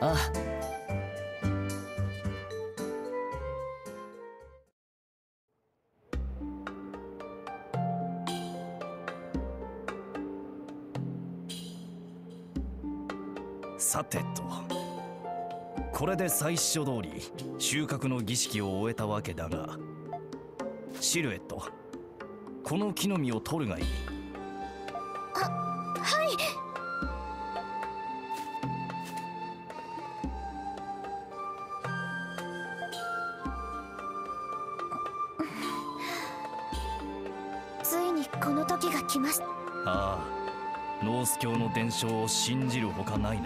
ああ。 さてと、これで最初通り収穫の儀式を終えたわけだが、シルエット、この木の実を取るがいい。 はい。ついにこの時が来ました。 ああ、ノース教の伝承を信じるほかないな。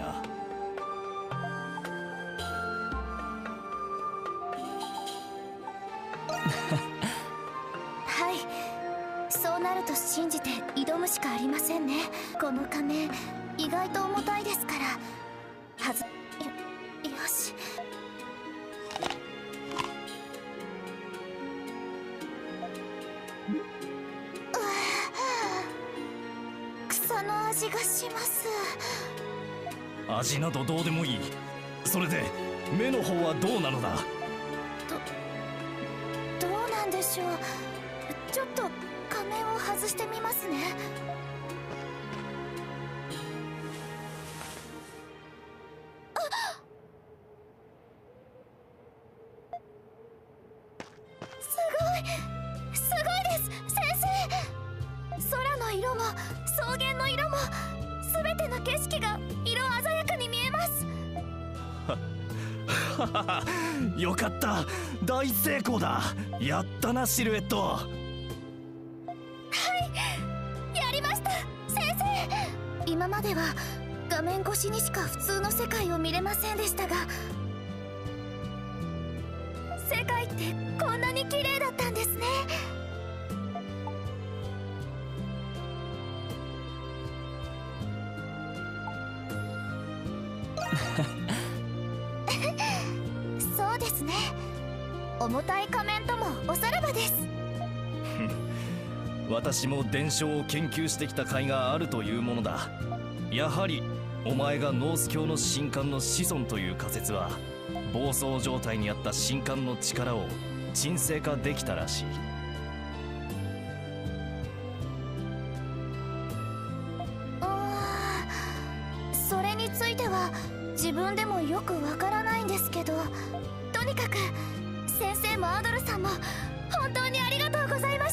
はい、そうなると信じて挑むしかありませんね。この仮面意外と重たいですから。よし。草の味がします。 味などどうでもいい。それで目の方はどうなのだ。 どうなんでしょう。ちょっと仮面を外してみますね。すごいです先生。空の色も草原の色も全ての景色が色鮮やかに見えます。 よかった、大成功だ。やったなシルエット。 はい、やりました先生。今までは画面越しにしか普通の世界を見れませんでしたが、世界ってこんなに綺麗だったんですね。そうですね。重たい仮面ともおさらばです。 私も伝承を研究してきた甲斐があるというものだ。やはりお前がノース教の神官の子孫という仮説は、暴走状態にあった神官の力を沈静化できたらしい。 それについては自分でもよくわからないんですけど、とにかく先生もアドルさんも本当にありがとうございました。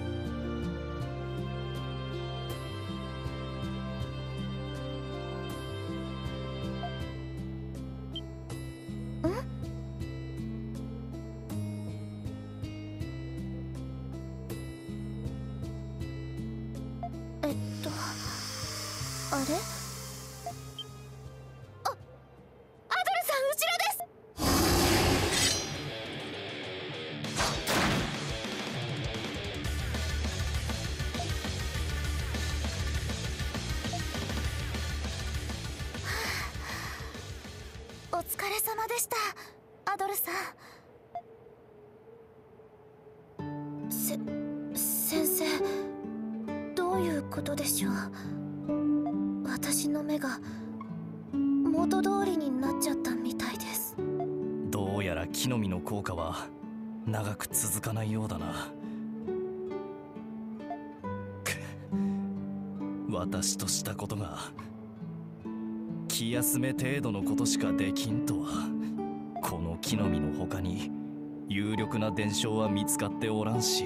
あれ？アドルさん後ろです。お疲れ様でした、アドルさん。先生、どういうことでしょう。私の目が元通りになっちゃったみたいです。 どうやら木の実の効果は長く続かないようだな。私としたことが気休め程度のことしかできんとは。この木の実の他に有力な伝承は見つかっておらんし。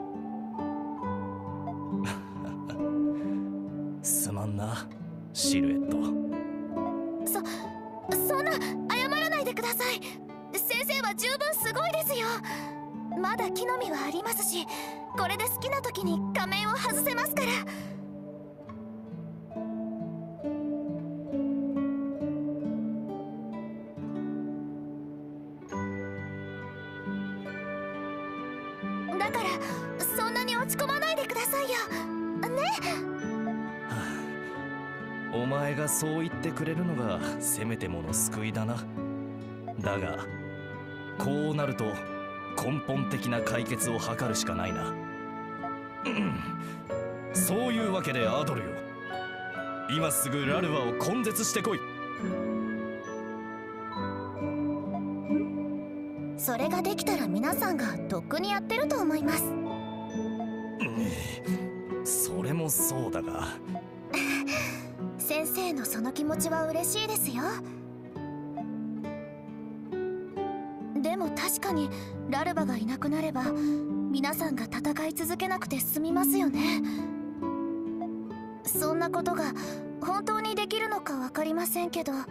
すまんなシルエット。 そんな謝らないでください。先生は十分すごいですよ。まだ木の実はありますし、これで好きな時に仮面を外せますから。だからそんなに落ち込まないでくださいよね。 お前がそう言ってくれるのがせめてもの救いだな。だがこうなると根本的な解決を図るしかないな。そういうわけでアドルよ、今すぐラルワを根絶してこい。 それができたら皆さんがとっくにやってると思います。 それもそうだが先生のその気持ちは嬉しいですよ。でも確かにラルバがいなくなれば皆さんが戦い続けなくて済みますよね。そんなことが本当にできるのか分かりませんけど、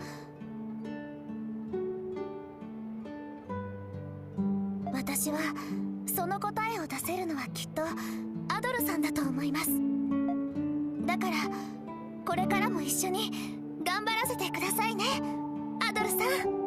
私はその答えを出せるのはきっとアドルさんだと思います。だからこれからも一緒に頑張らせてくださいね、アドルさん。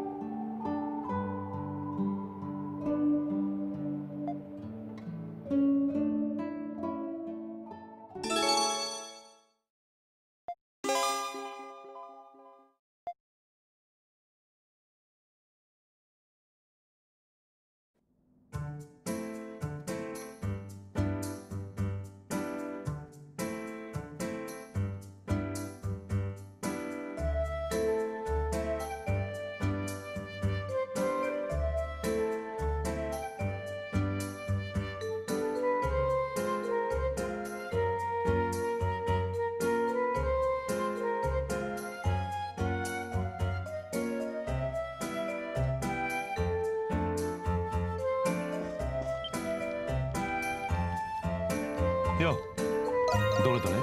よ、どれどれ。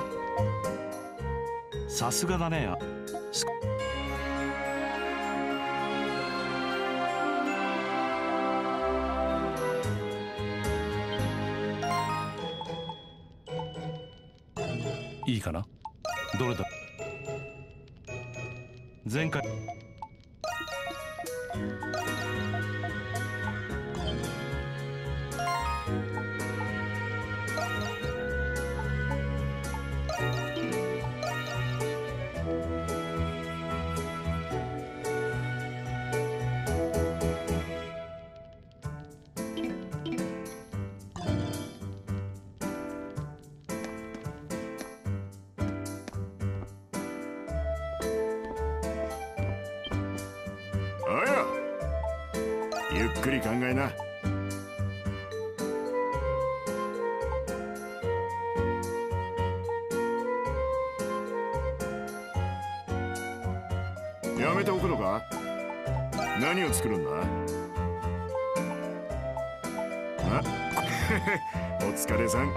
さすがだね。いいかな。どれだ。前回ゆっくり考えな。やめておくのか。何を作るんだ。あお疲れさん。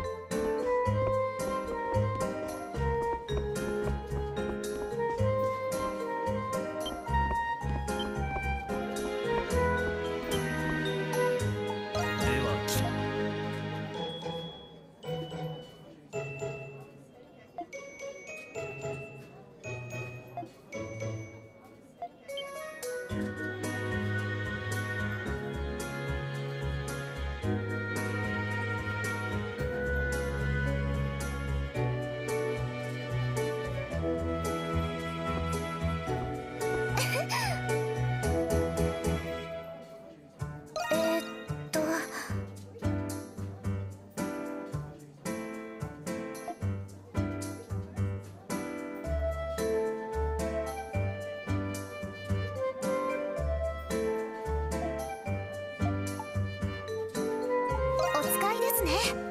お使いですね。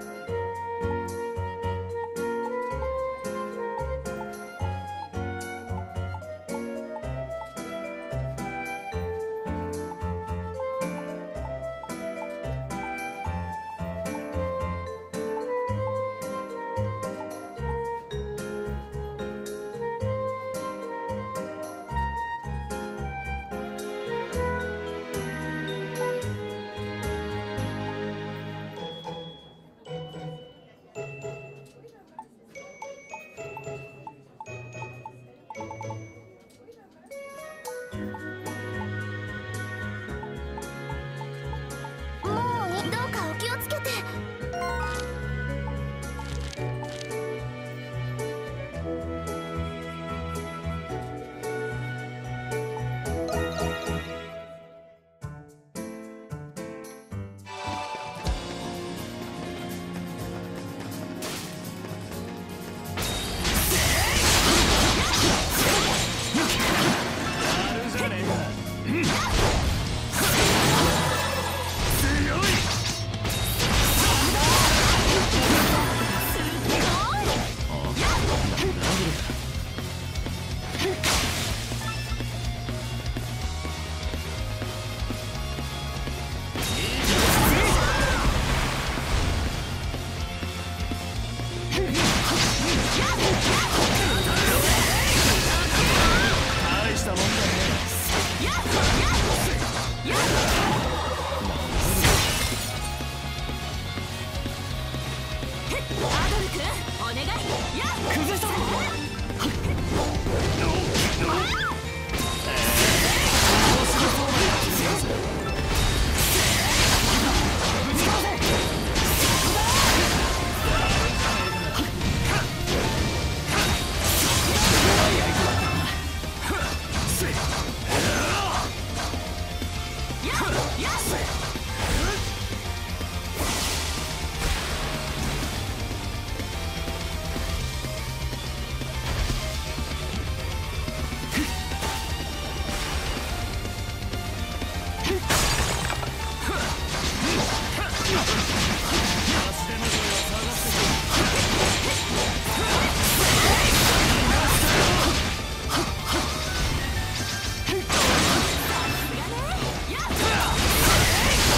やっ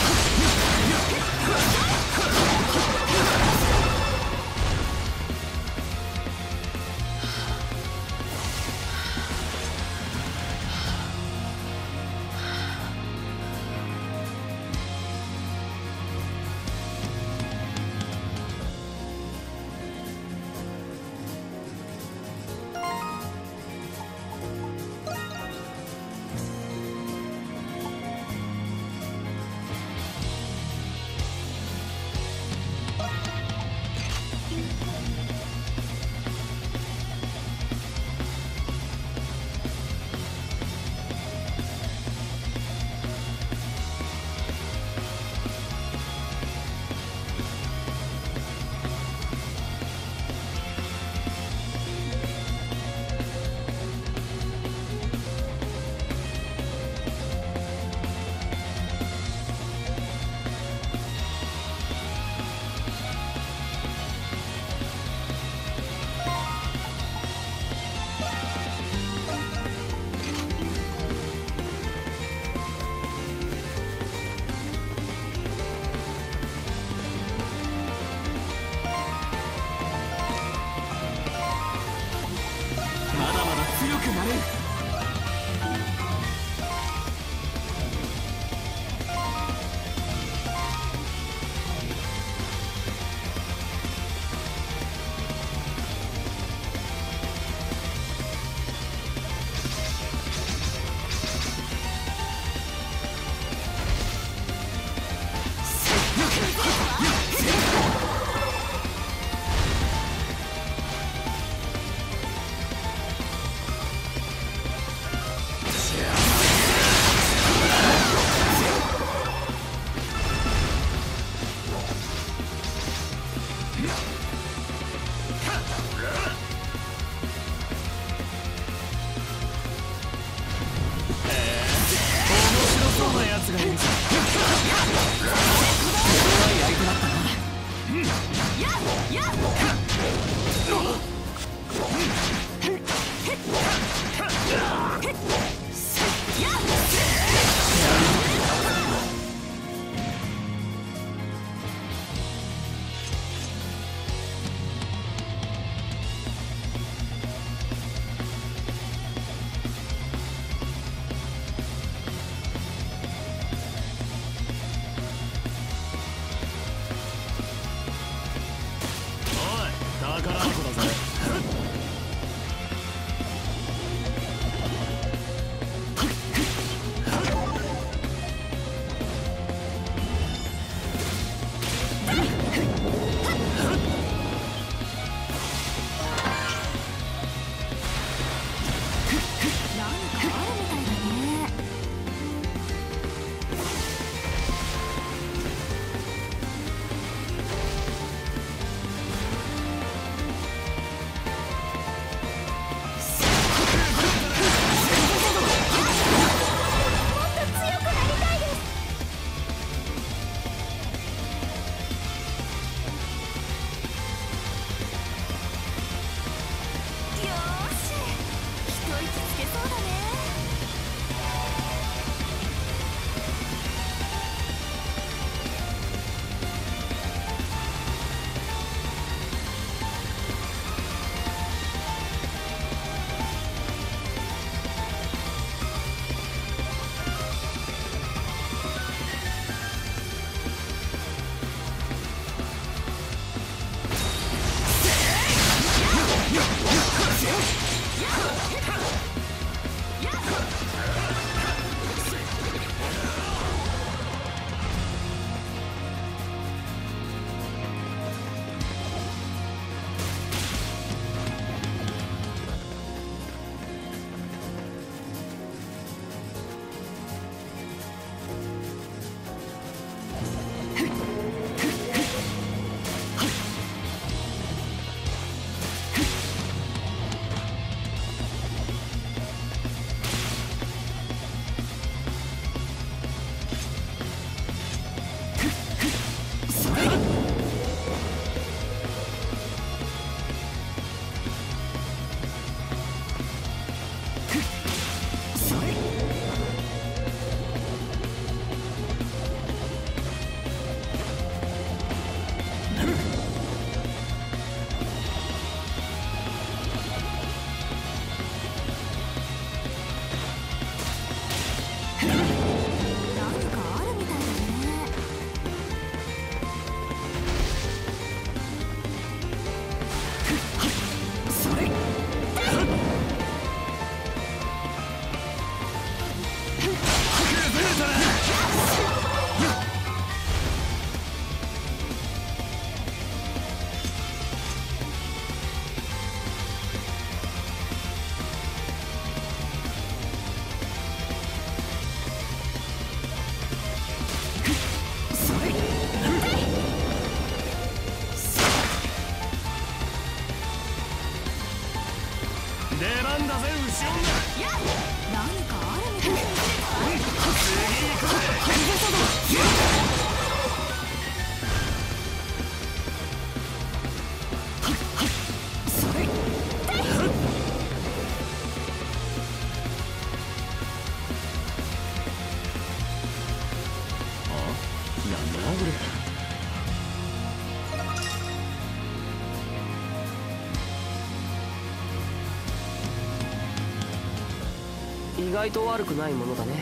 意外と悪くないものだね。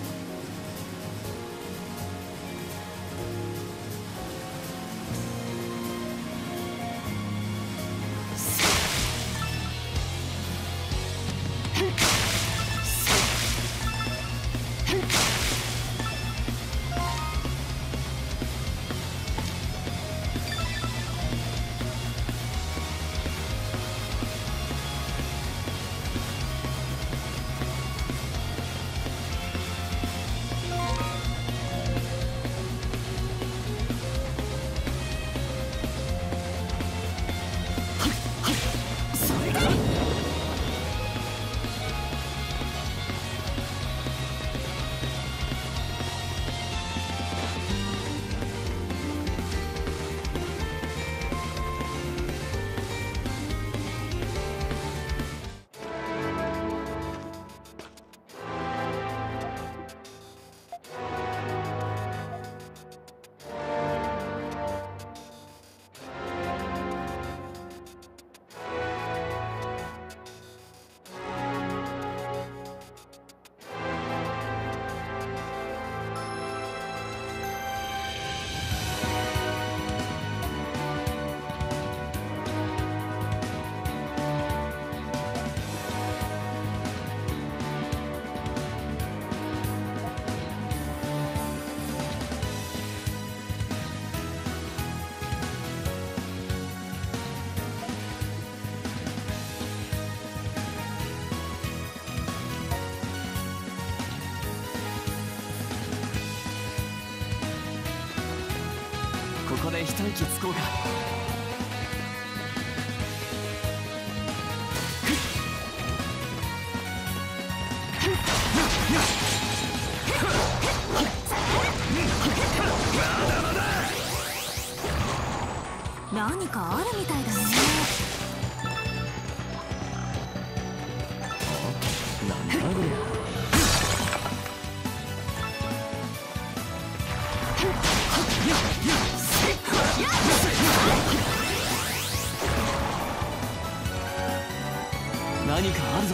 ここで一息つこうか。 何かあるみたいだね。 なんだこりゃ。何かあるぞ。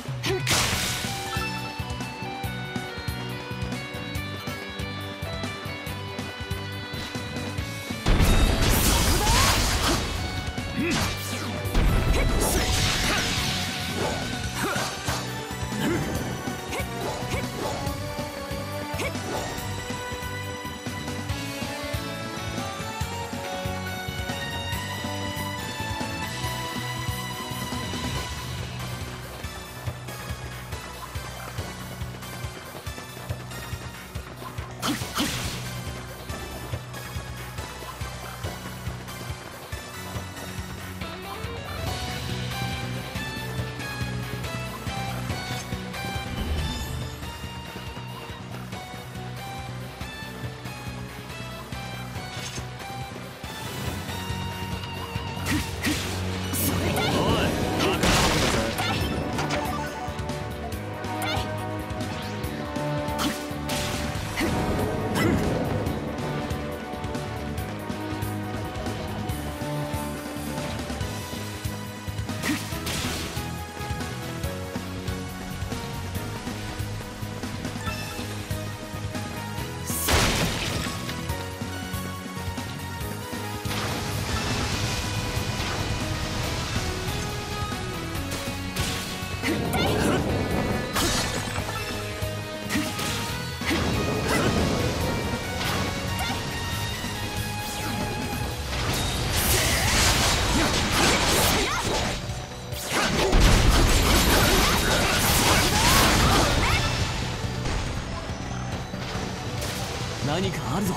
何かあるぞ。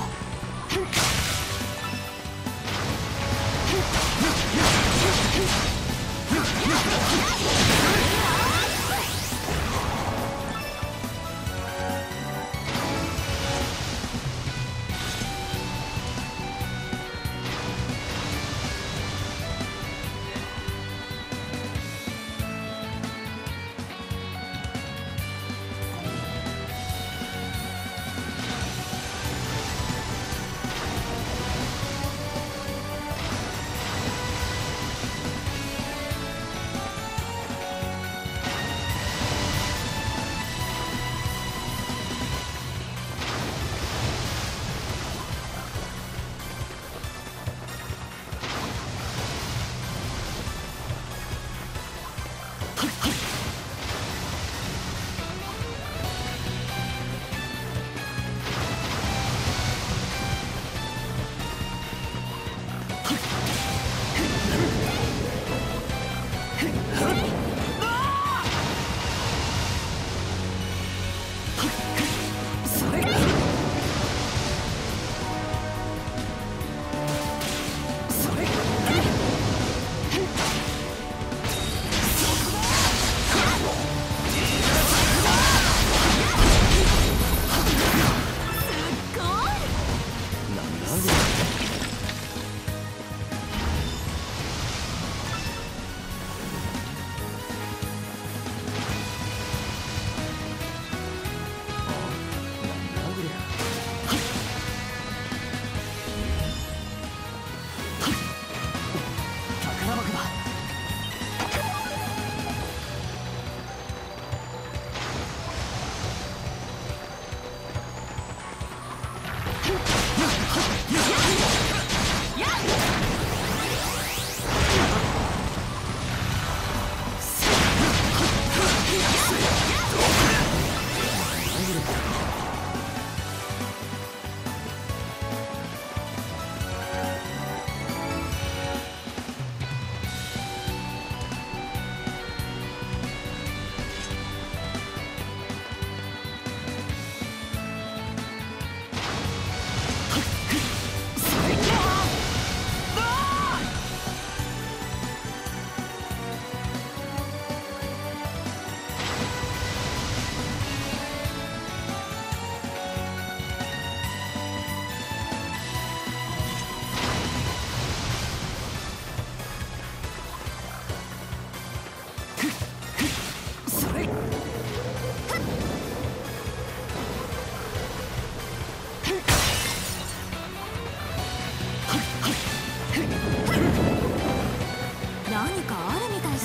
宝箱だ。 何かあるみたいだね。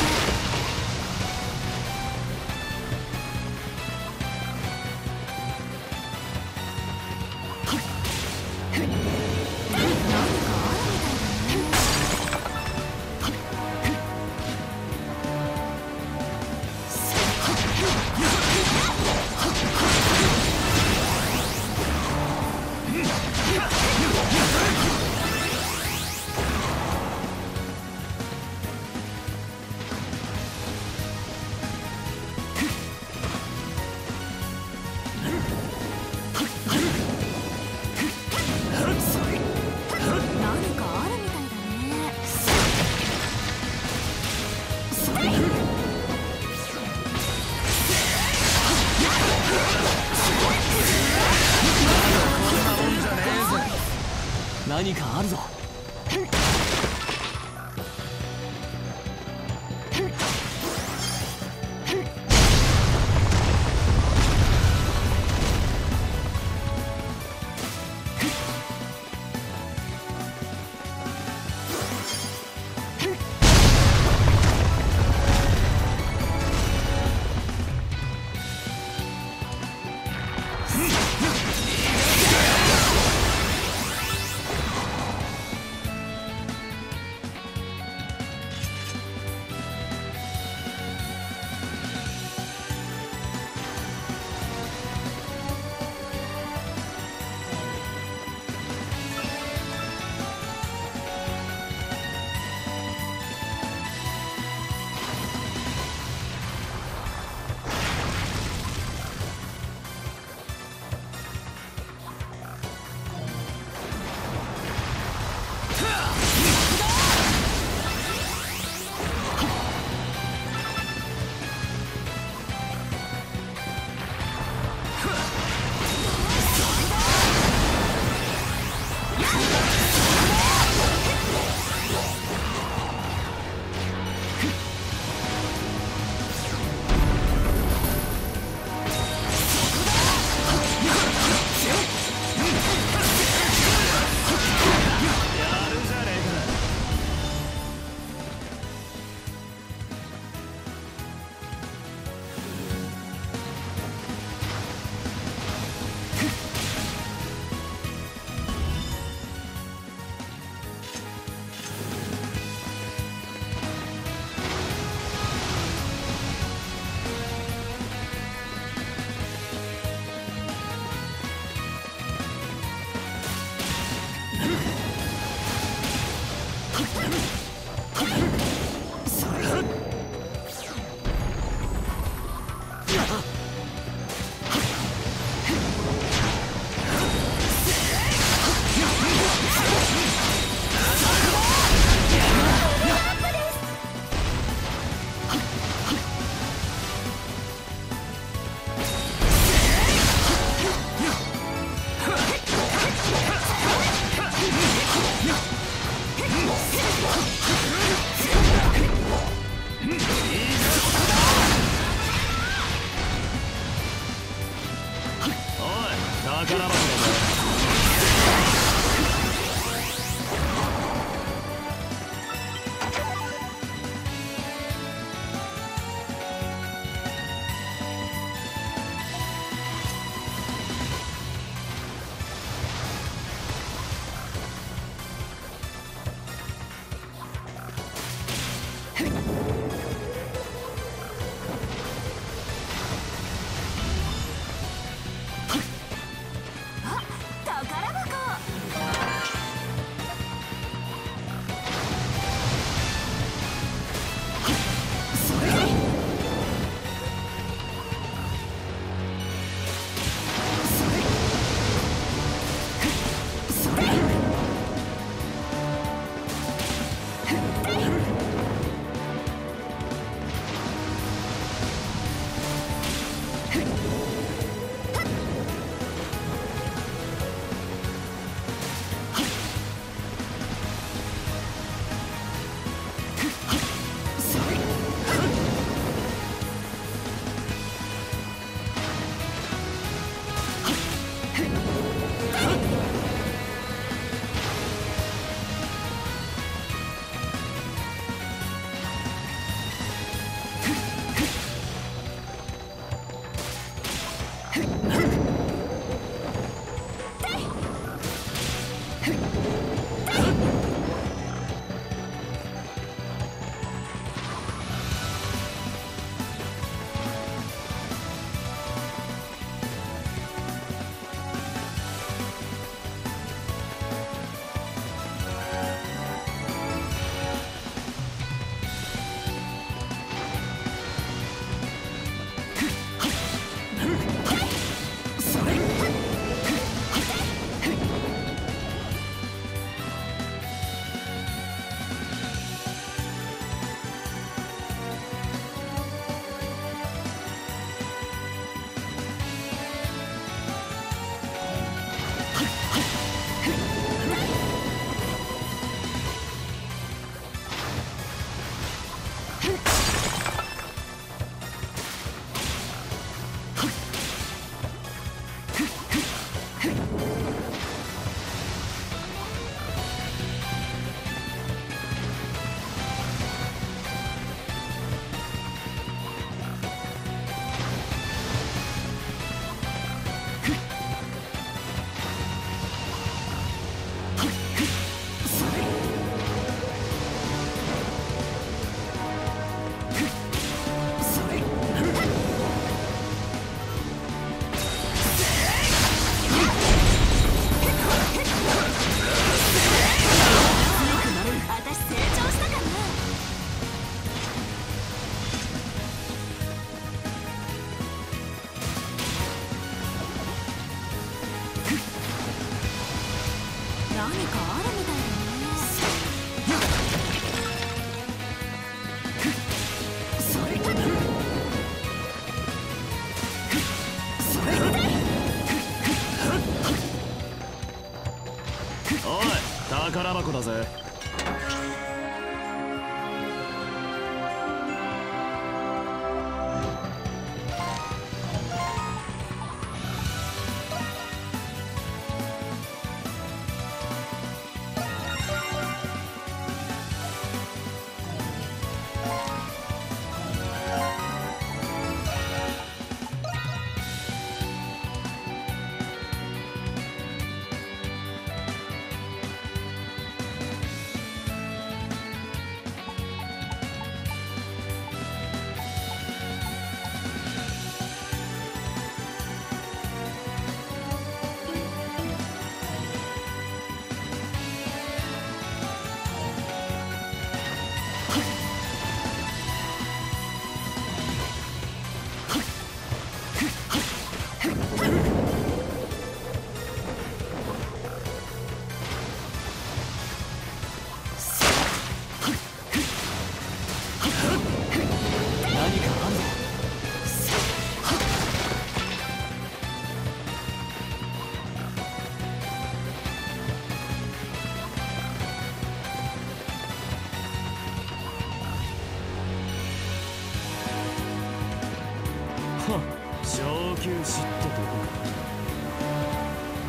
何かあるぞ。 箱だぜ。宝箱だぜ。上級知ってとこか。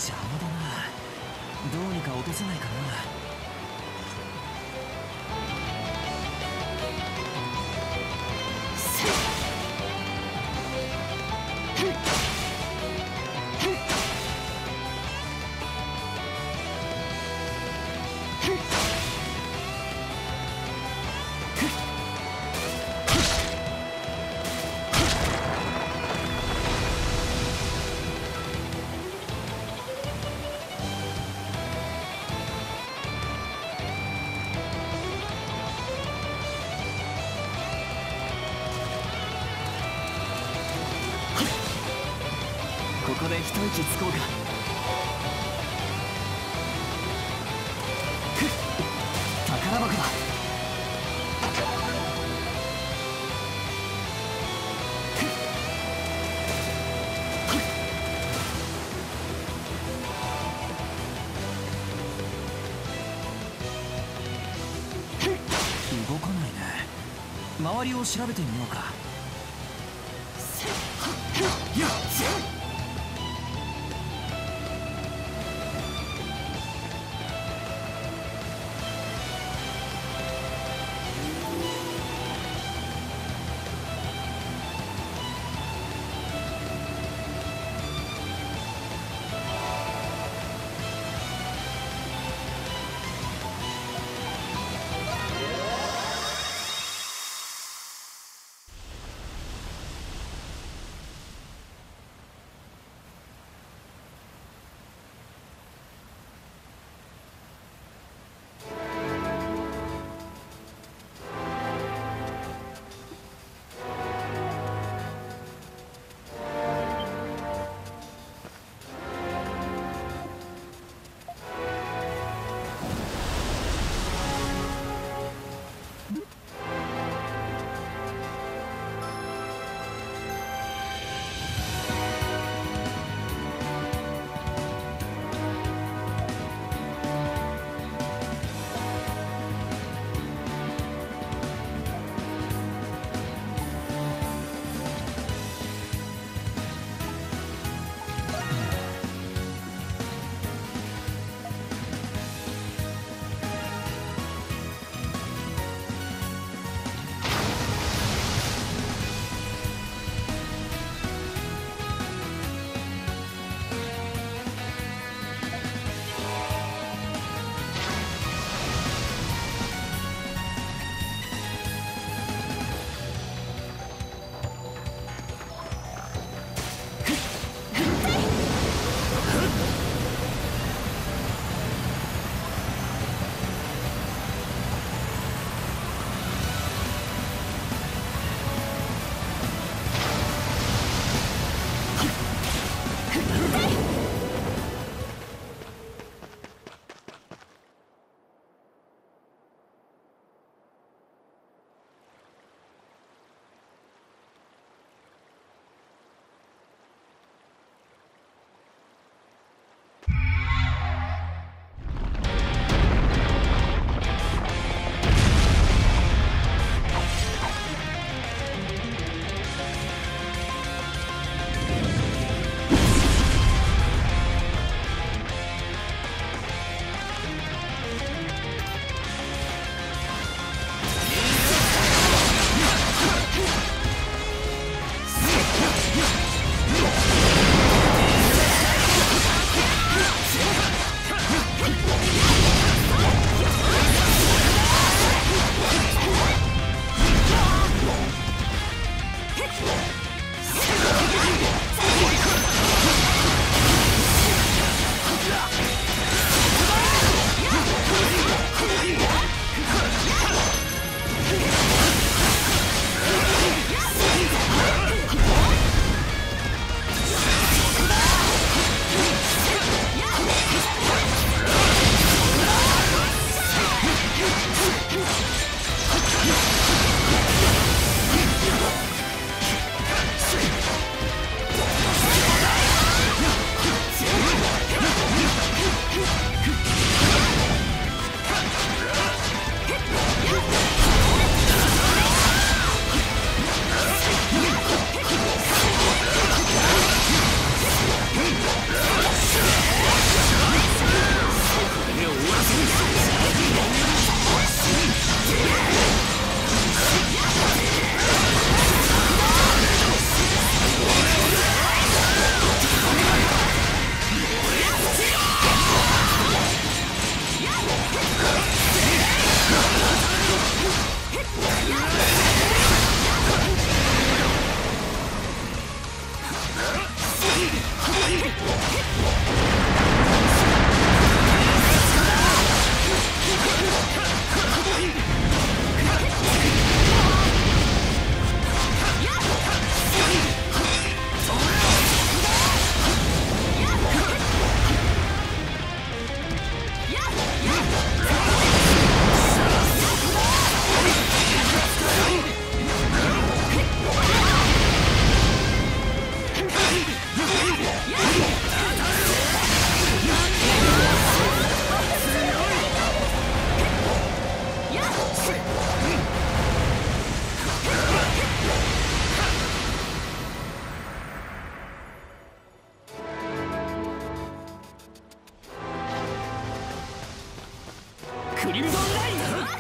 邪魔だな。どうにか落とせないかな。ここで一息つこうか。宝箱だ。動かないね。周りを調べてみようか。 クリムゾンライン。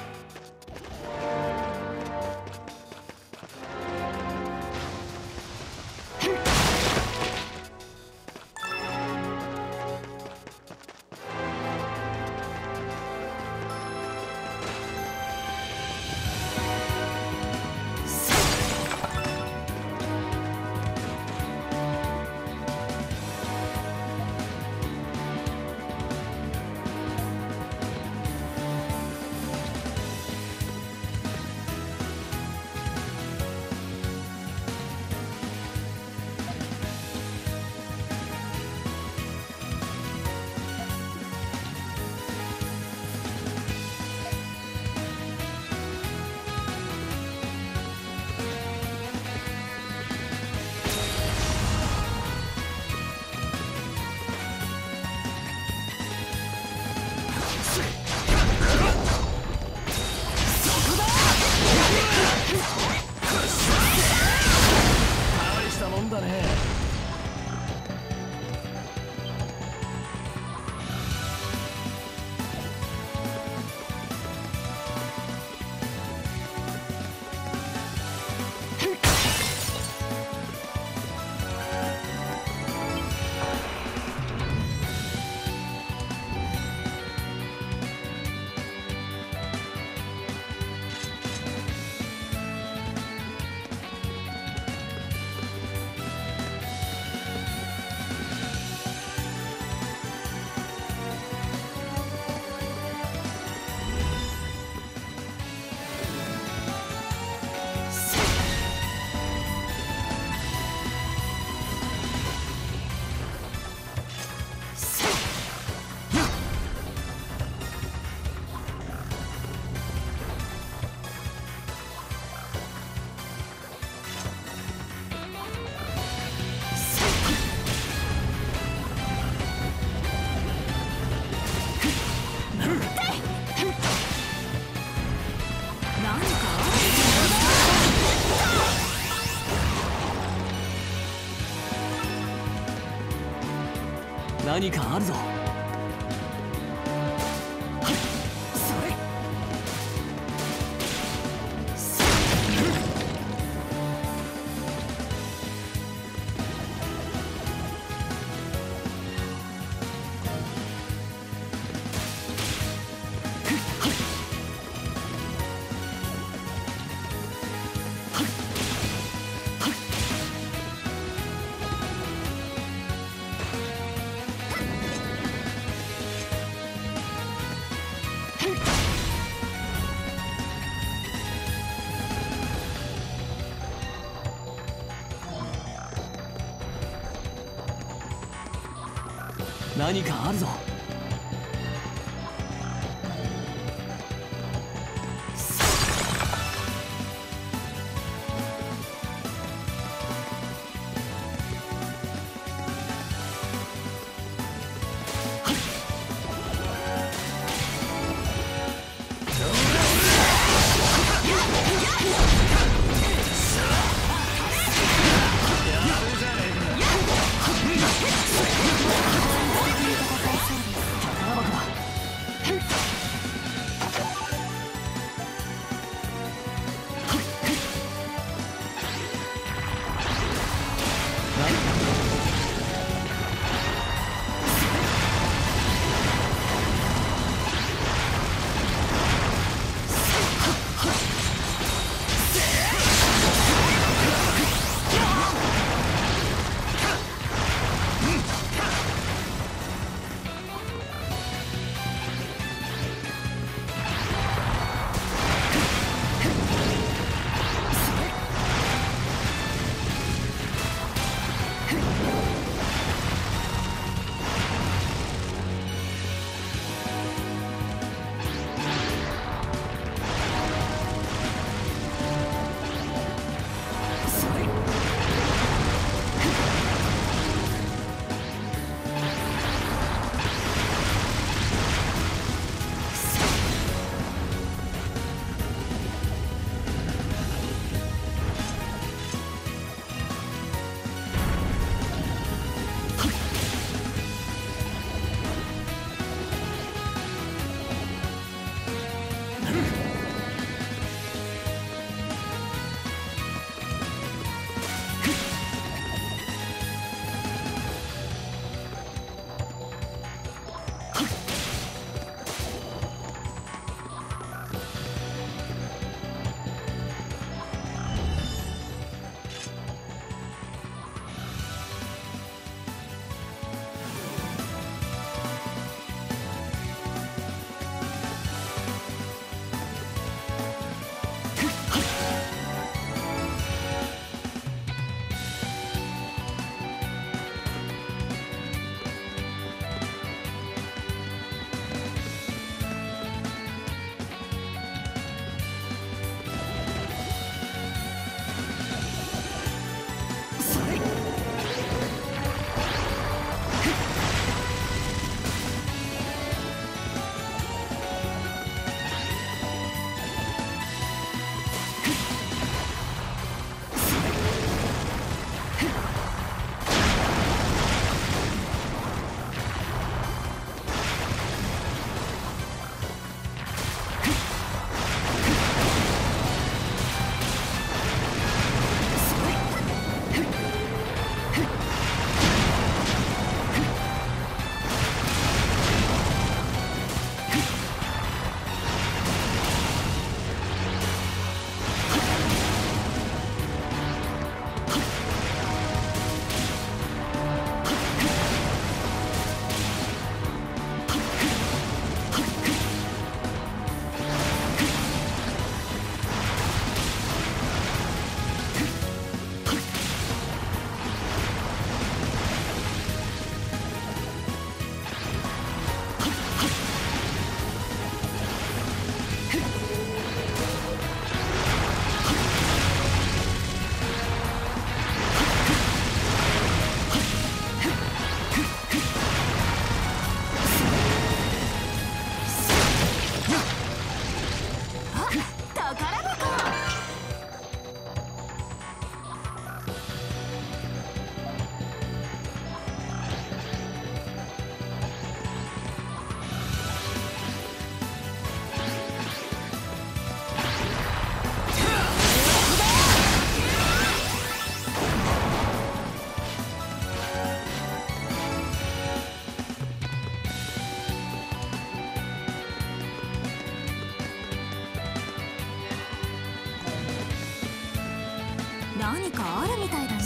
大したもんだね。 何かあるぞ。何かあるぞ。 戦いそう何かあるみたいだね。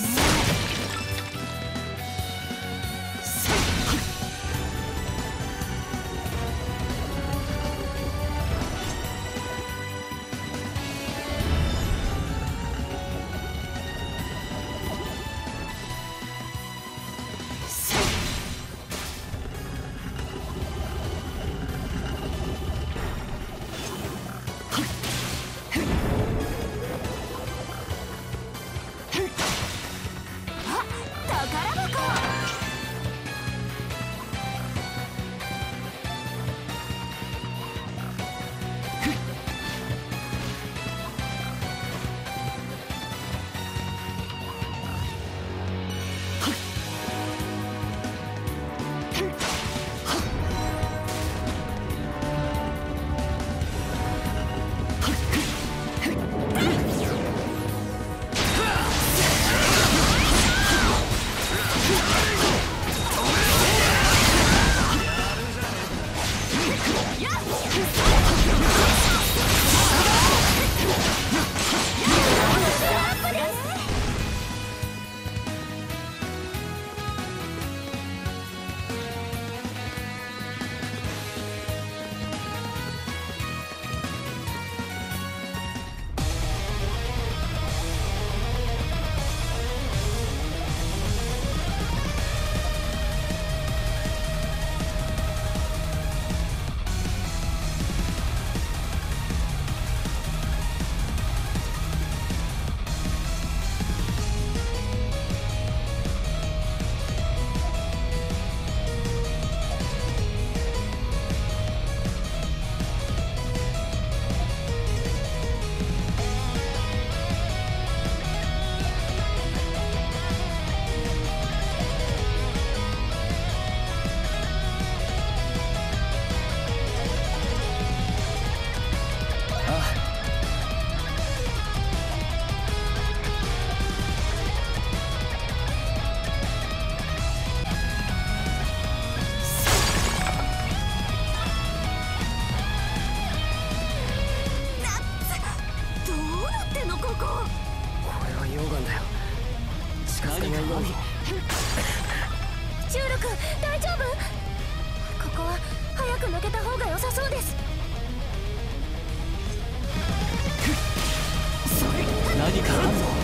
チュール君大丈夫？ここは早く抜けた方が良さそうです。 何かあるぞ。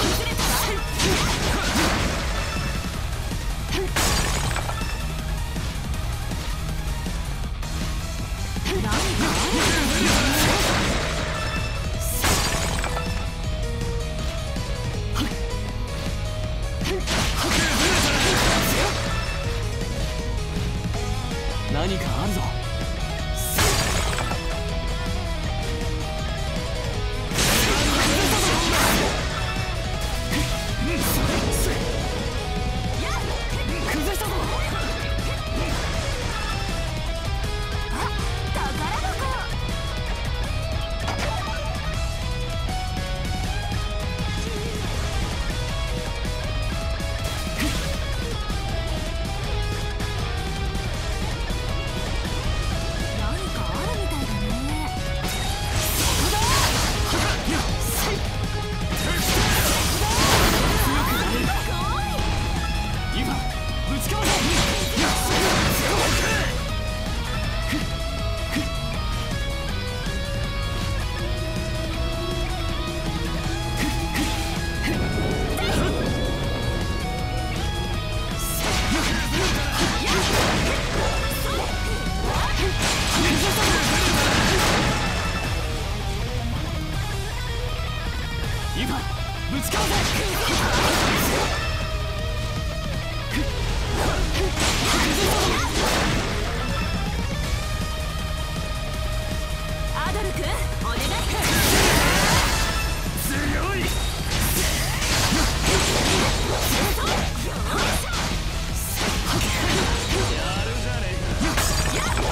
何かあるぞ。崩したぞ。ぶちかわせ。アドル君お願い。強い。やるじゃねえか。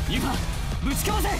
ユファぶちかわせ。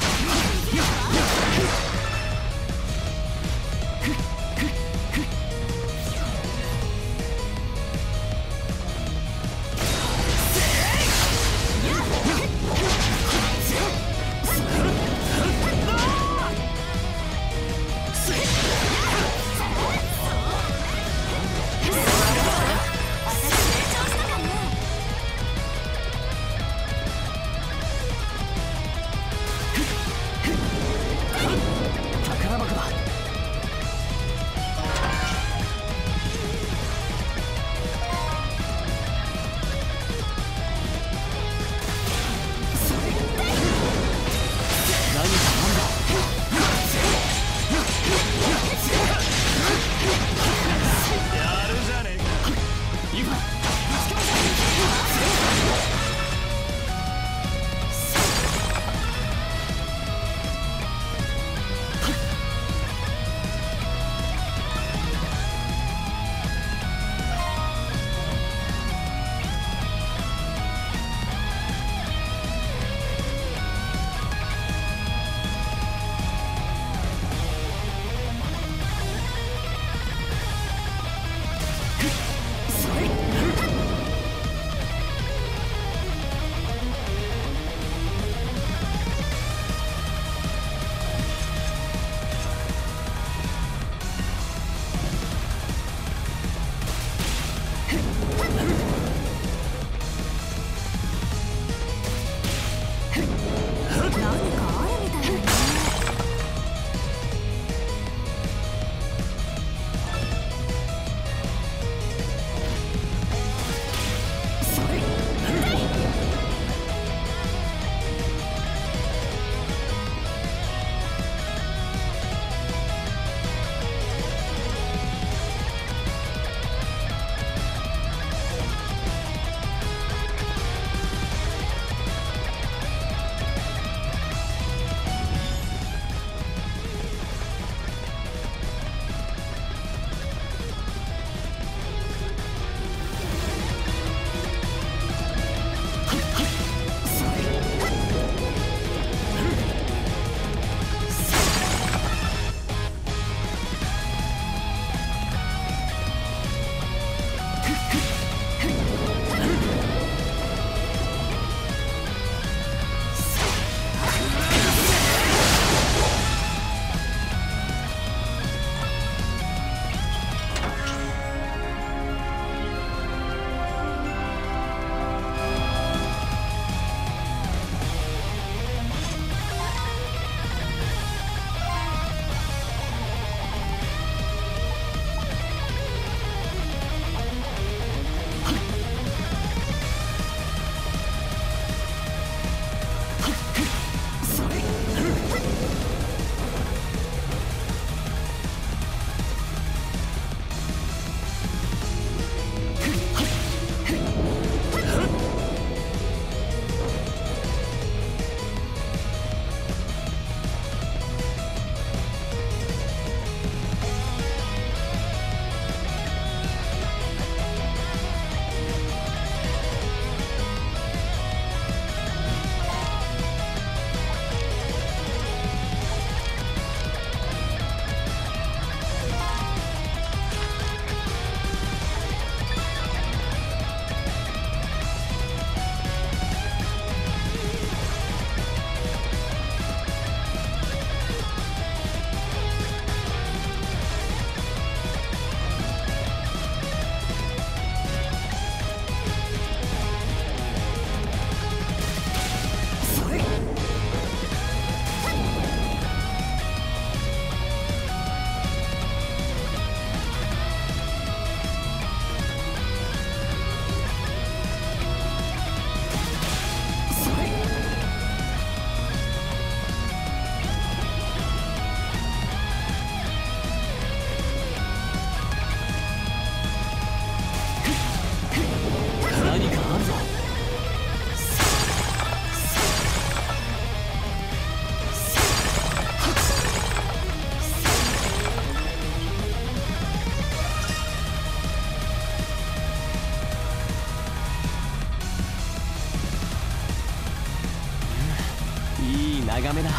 長めだ。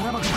宝箱だ。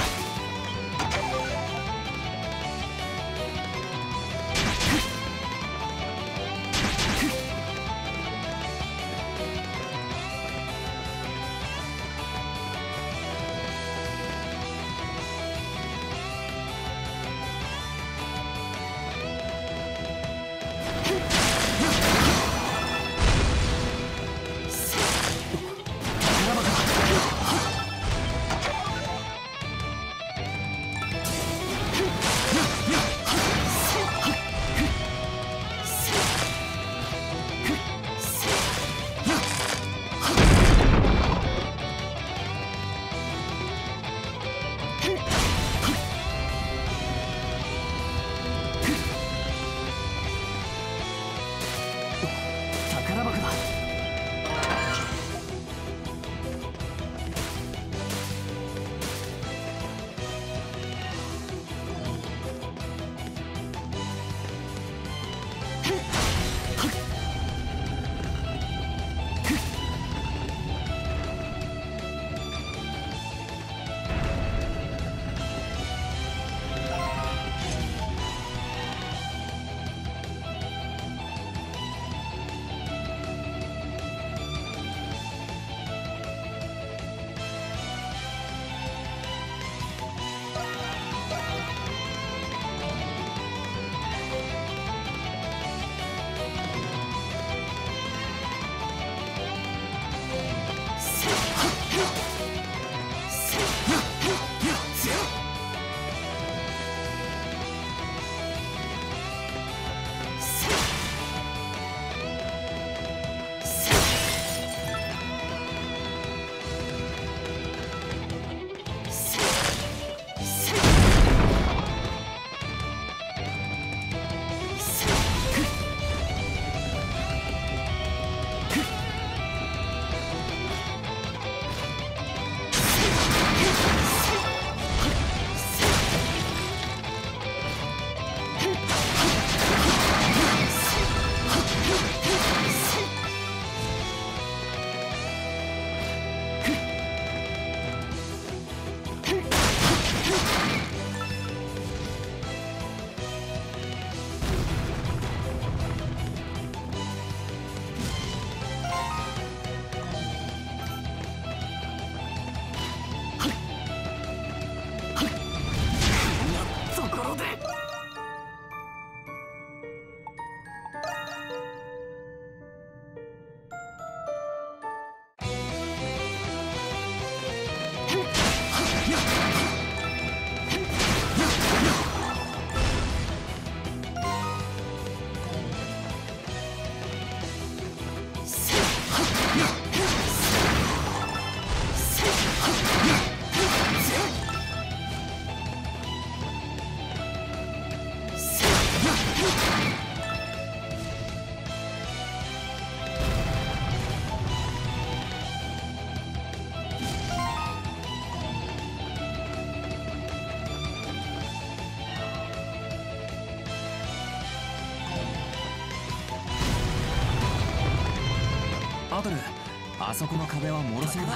バトル、あそこの壁は脆そうだ。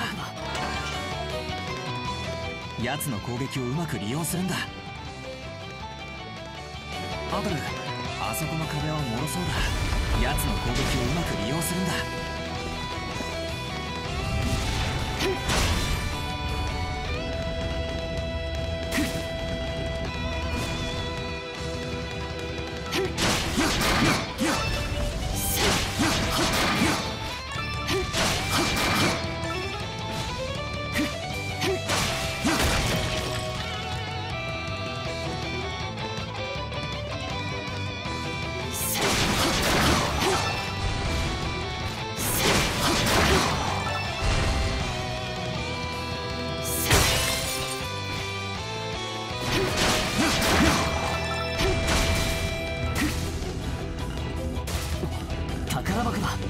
奴の攻撃をうまく利用するんだ。バトル、あそこの壁は脆そうだ。奴の攻撃をうまく利用するんだ。宝箱だ。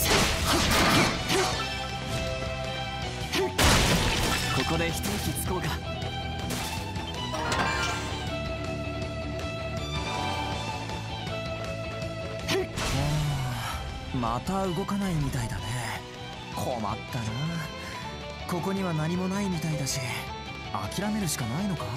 ここで一息つこうか。 また動かないみたいだね。困ったな。ここには何もないみたいだし、諦めるしかないのか。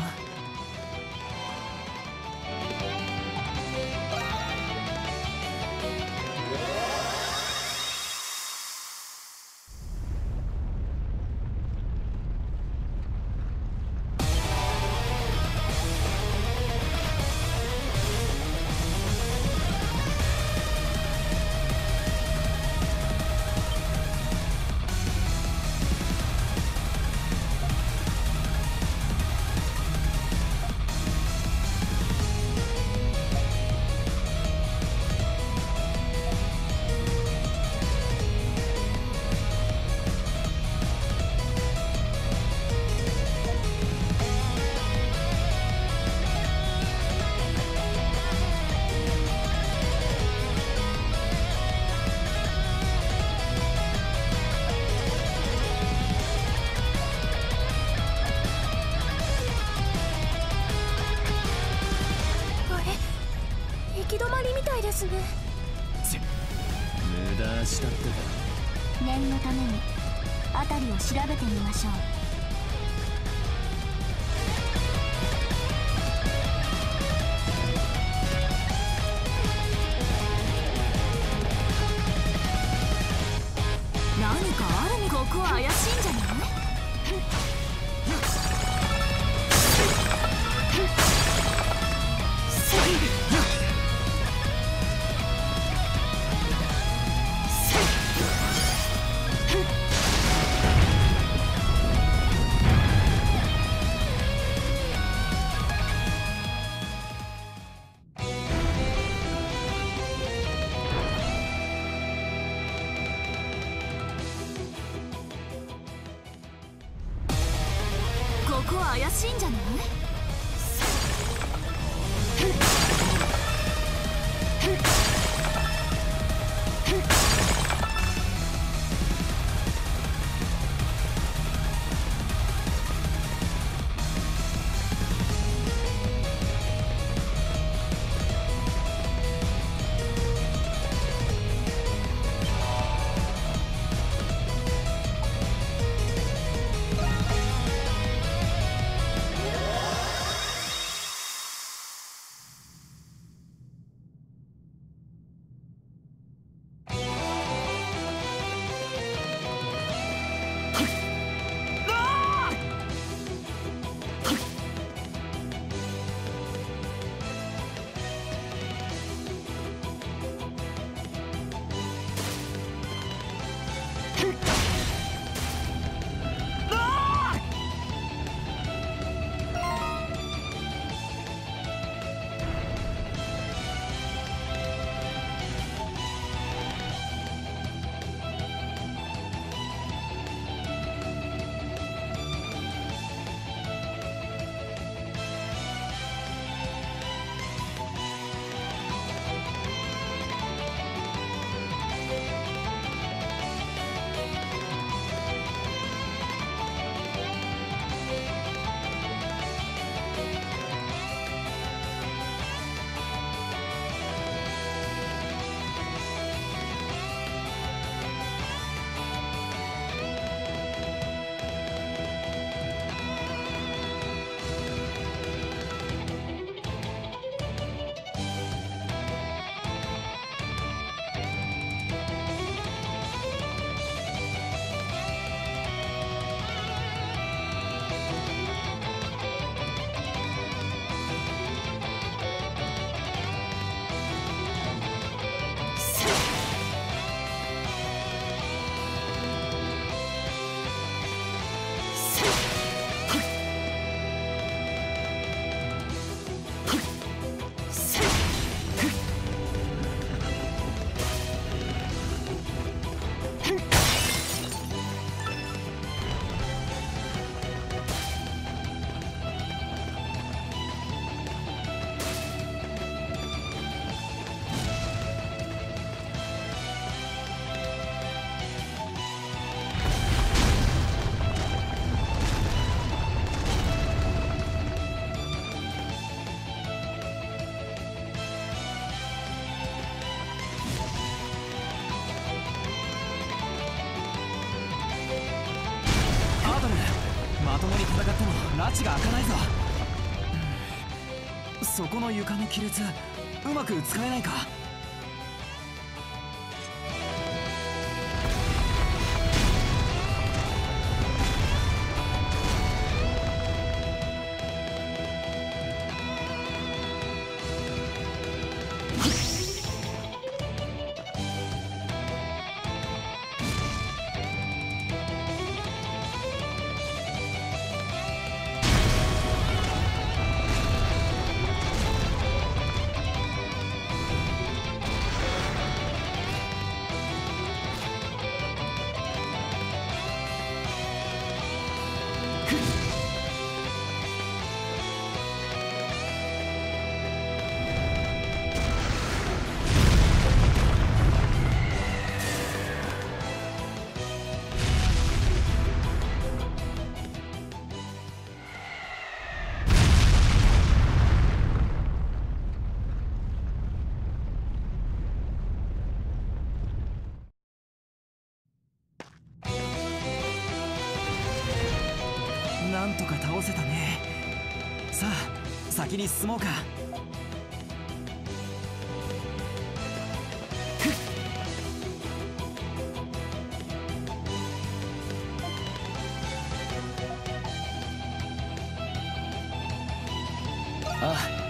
行き止まりみたいですね。 無駄足だってか。 念のために辺りを調べてみましょう。何かあるね。ここ怪しいんじゃない？ここ怪しいんじゃない？ 拉致が開かないぞ。そこの床の亀裂うまく使えないか。なんとか倒せたね。さあ先に進もうか。ああ、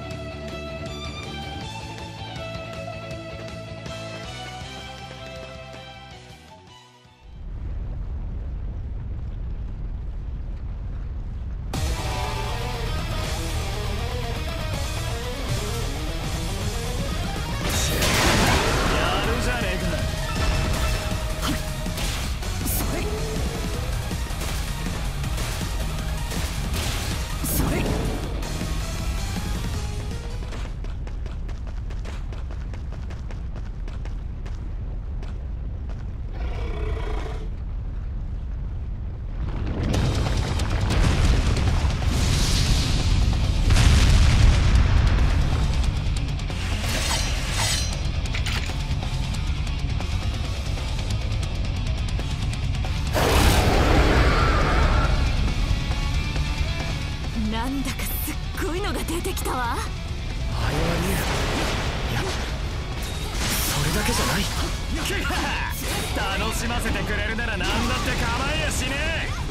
なんだかすっごいのが出てきたわ。 あれは竜。いや、それだけじゃない。 楽しませてくれるなら何だって構えやしねえ。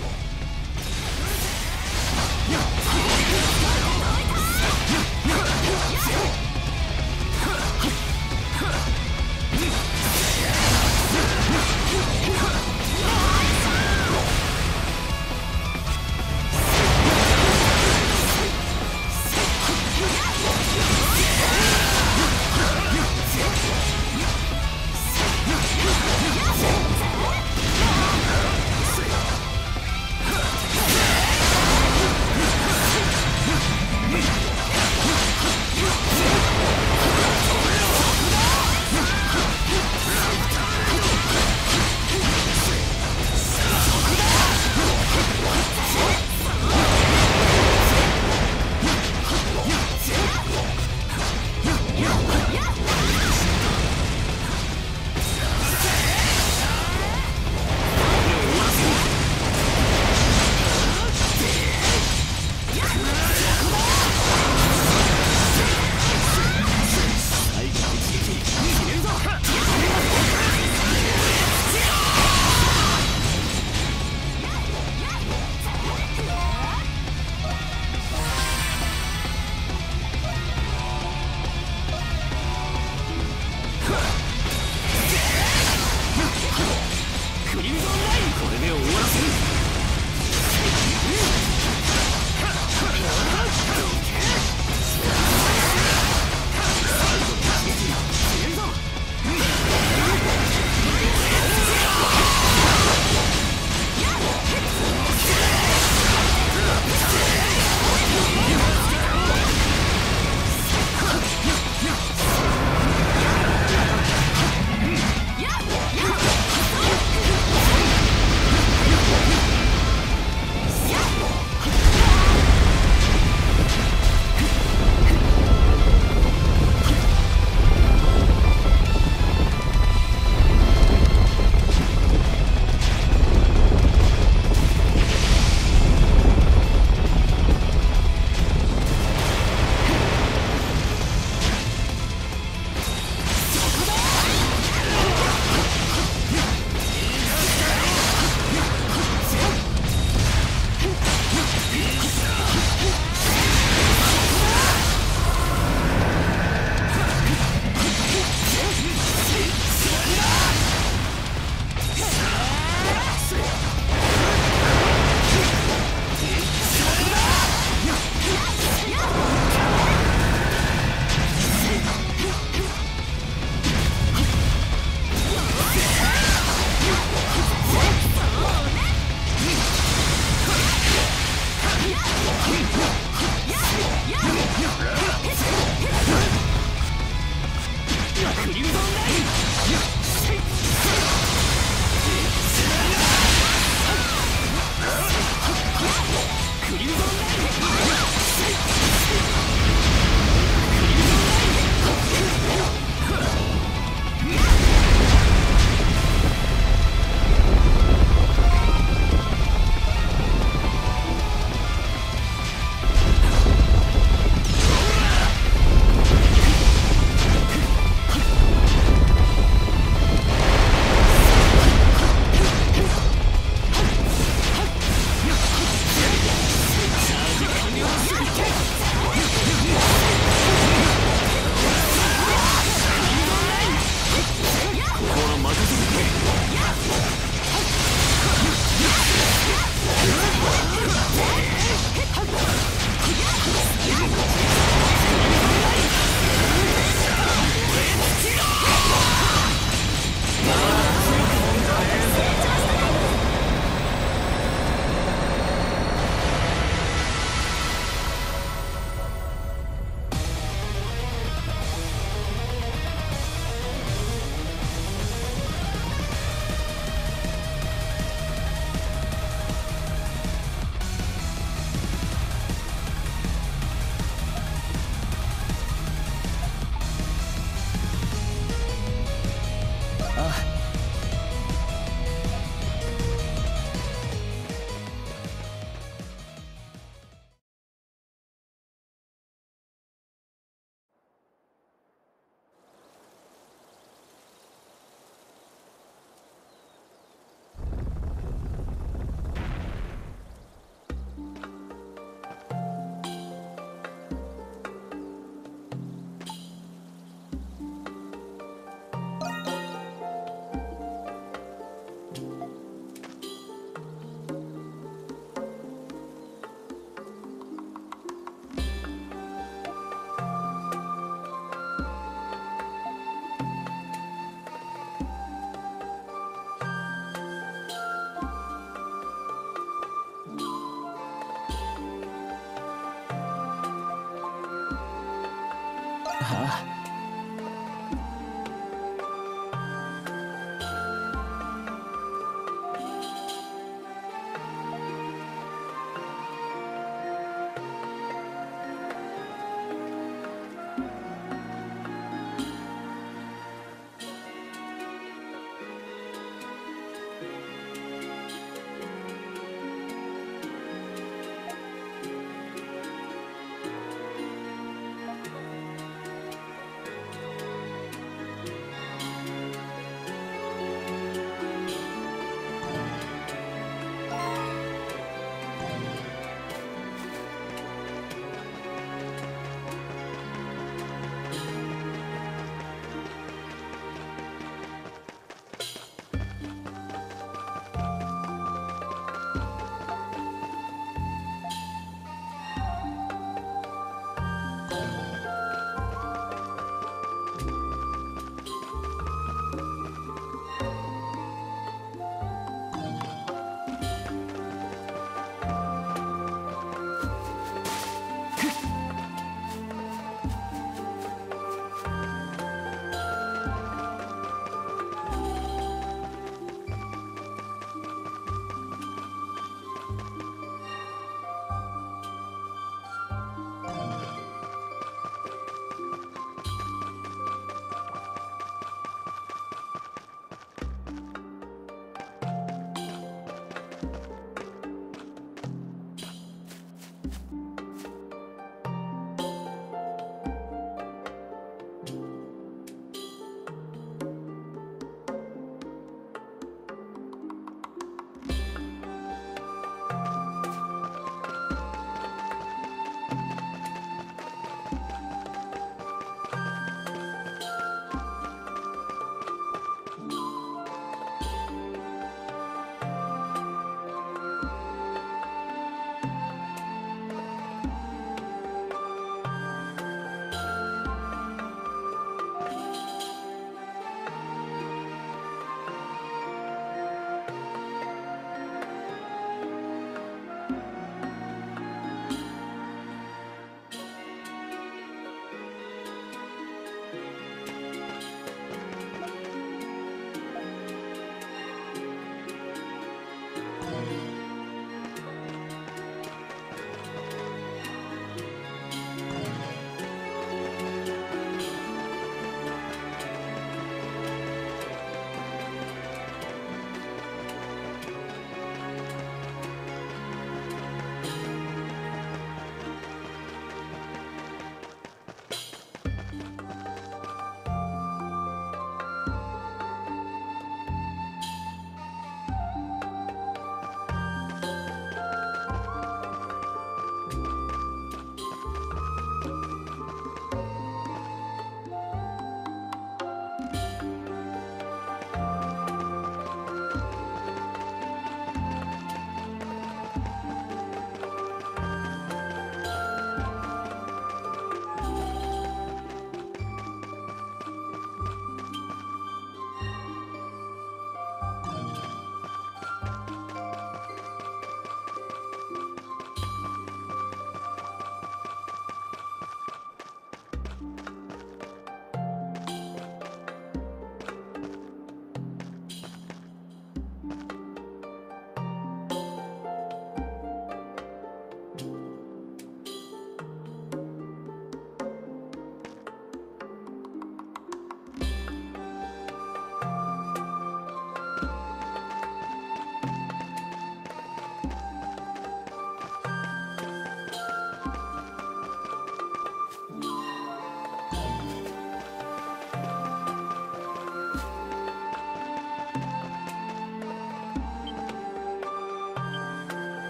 ああ。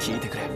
聞いてくれ。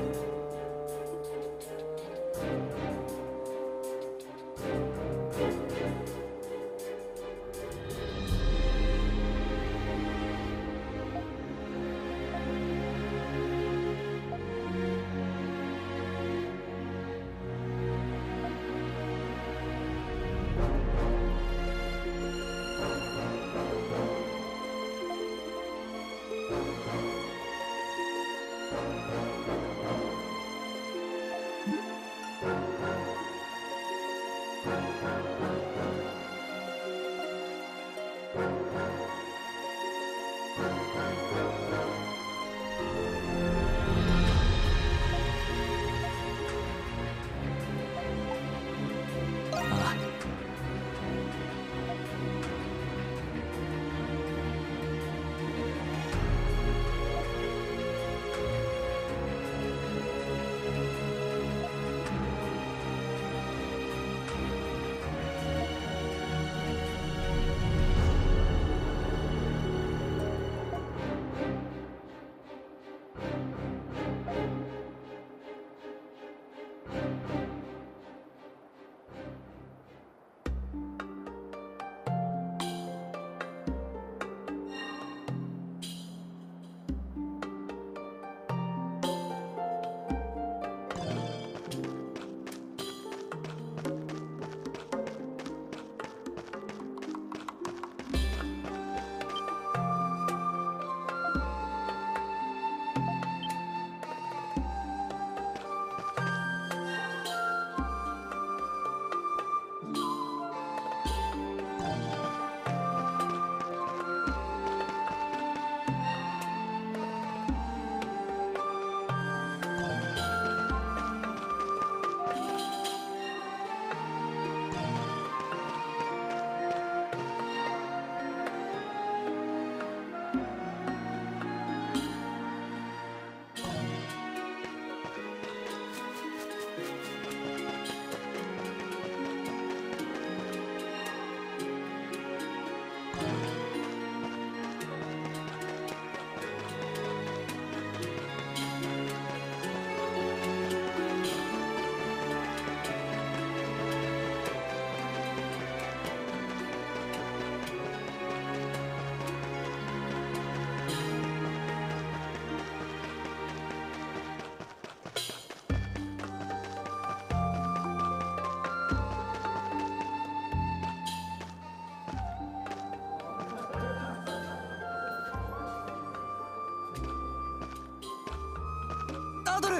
アドル。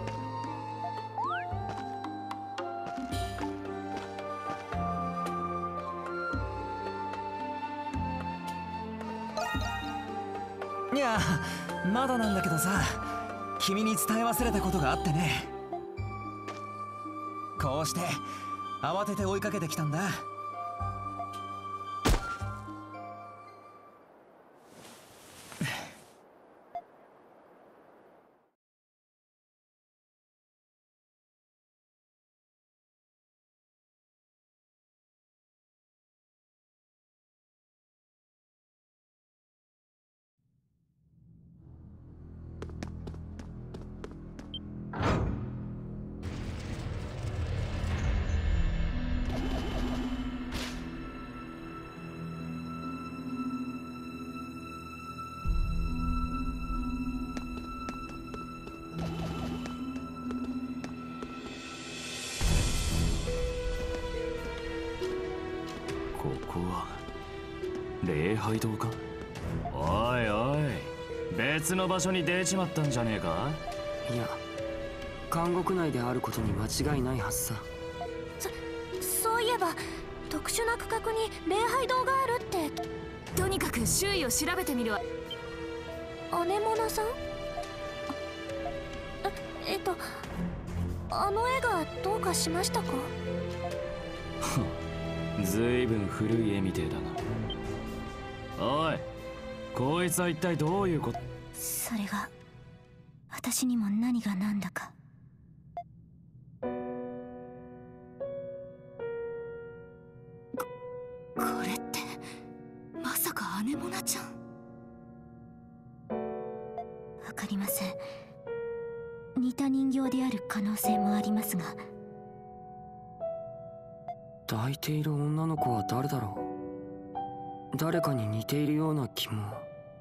いや、まだなんだけどさ、君に伝え忘れたことがあってね。こうして慌てて追いかけてきたんだ。 ここは礼拝堂か。おいおい、別の場所に出ちまったんじゃねえか。 いや、監獄内であることに間違いないはずさ。 そういえば特殊な区画に礼拝堂があるって。 とにかく周囲を調べてみるわ。 アネモナさん？あの絵がどうかしましたか？ ずいぶん古い絵みてえだな。おい、こいつは一体どういうこと？ それが私にも何が何だか。 これってまさかアネモナちゃん？ わかりません。 党である可能性もありますが。 抱いている女の子は誰だろう。誰かに似ているような気も。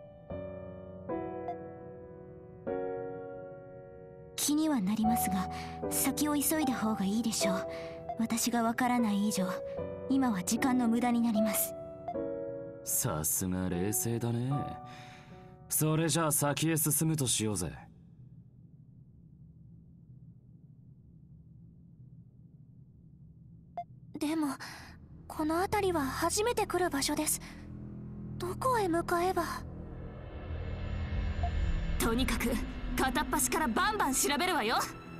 気にはなりますが、先を急いだ方がいいでしょう。私がわからない以上、今は時間の無駄になります。 さすが冷静だね。それじゃあ先へ進むとしようぜ。 でもこの辺りは初めて来る場所です。どこへ向かえば。 とにかく片っ端からバンバン調べるわよ。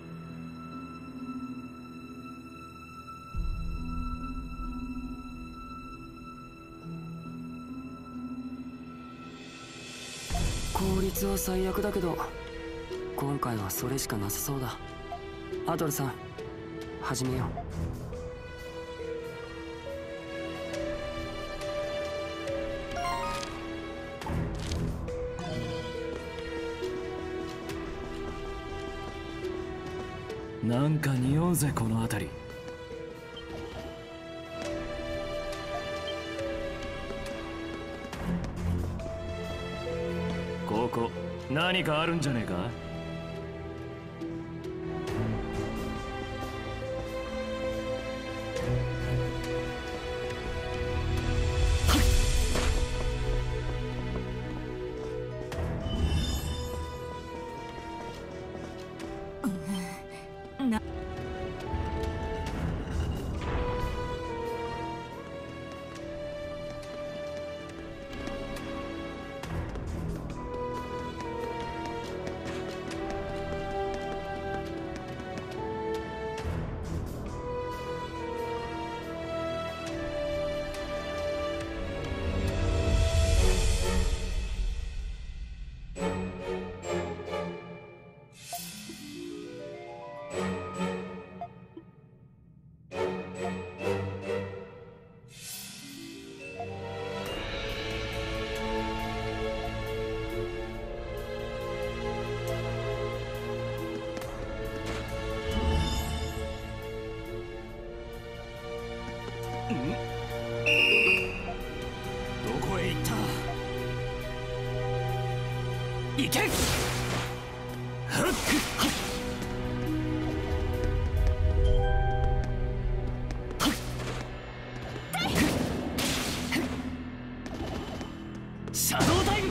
効率は最悪だけど、今回はそれしかなさそうだ。アドルさん、始めよう。 なんか匂うぜこの辺り。ここ何かあるんじゃねえか。どこへ行った。行け。シャドウタイム。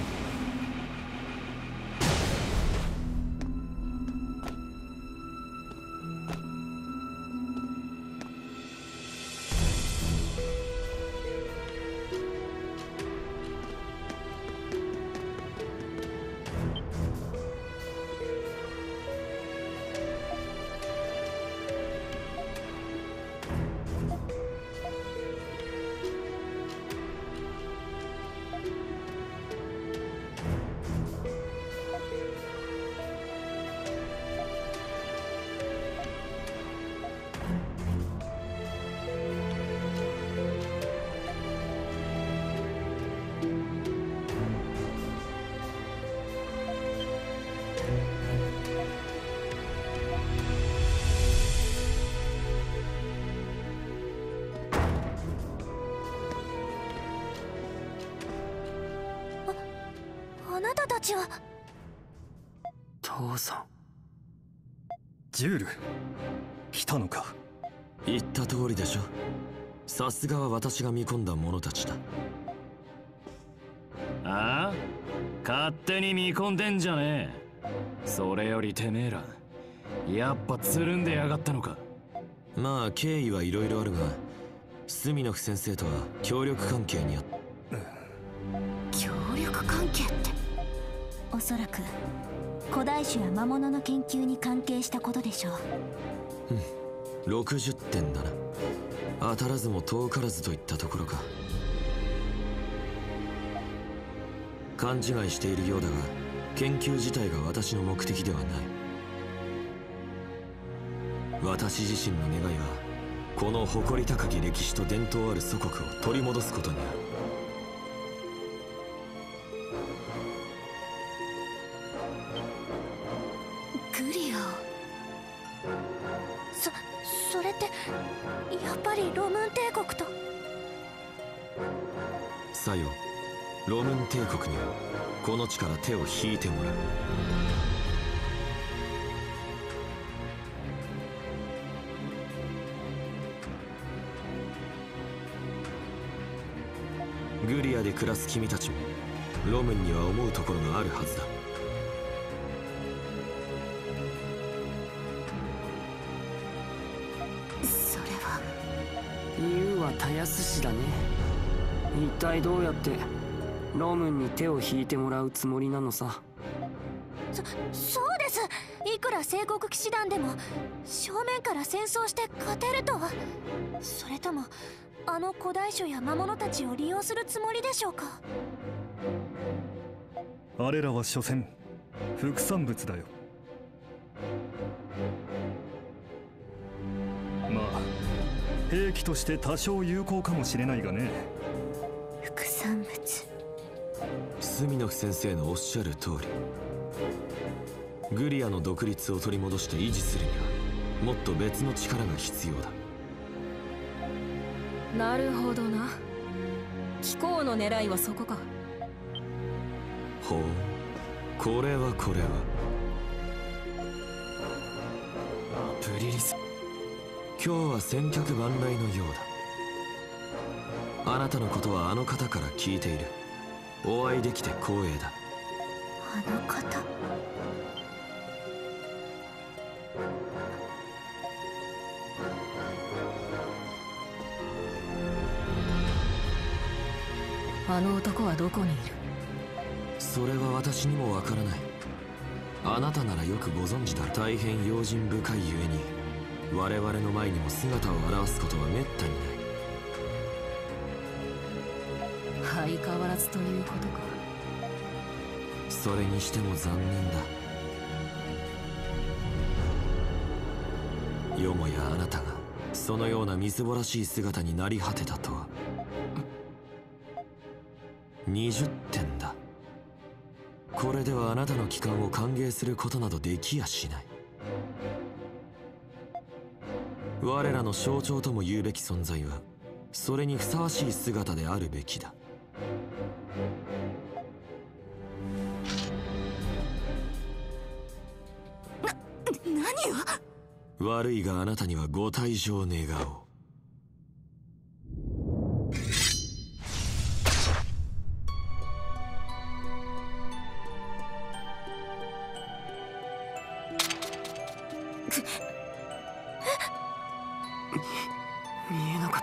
あなたたちは。 父さん。 ジュール、来たのか。 言った通りでしょ。さすがは私が見込んだ者たちだ。 ああ、勝手に見込んでんじゃねえ。それよりてめえら、やっぱつるんでやがったのか。 まあ経緯はいろいろあるが、スミノフ先生とは協力関係にあった。 協力関係って。 おそらく古代種や魔物の研究に関係したことでしょう。 60点だな。当たらずも遠からずといったところか。勘違いしているようだが、研究自体が私の目的ではない。私自身の願いはこの誇り高き歴史と伝統ある祖国を取り戻すことにある。 グリアをロムン帝国と。 さよ、ロムン帝国にはこの地から手を引いてもらう。グリアで暮らす君たちもロムンには思うところがあるはずだ。 それは言うはたやすしだね。一体どうやってロムンに手を引いてもらうつもりなのさ。 そうです。いくら聖国騎士団でも正面から戦争して勝てるとは。それともあの古代種や魔物たちを利用するつもりでしょうか。 あれらは所詮副産物だよ。まあ兵器として多少有効かもしれないがね。 副産物。 スミノフ先生のおっしゃる通り、グリアの独立を取り戻して維持するにはもっと別の力が必要だ。 なるほどな。貴公の狙いはそこか。 ほう、これはプリリス、 今日は千客万来のようだ。あなたのことはあの方から聞いている。お会いできて光栄だ。 あの方。 あの男はどこにいる？ それは私にもわからない。あなたならよくご存知だ。大変用心深いゆえに我々の前にも姿を現すことはめったにない。 相変わらずということか。 それにしても残念だ。よもやあなたがそのようなみすぼらしい姿になり果てたとは。20点だ。これではあなたの帰還を歓迎することなどできやしない。我らの象徴とも言うべき存在はそれにふさわしい姿であるべきだ。 何を？ 悪いがあなたにはご退場願おう。 見えなかった。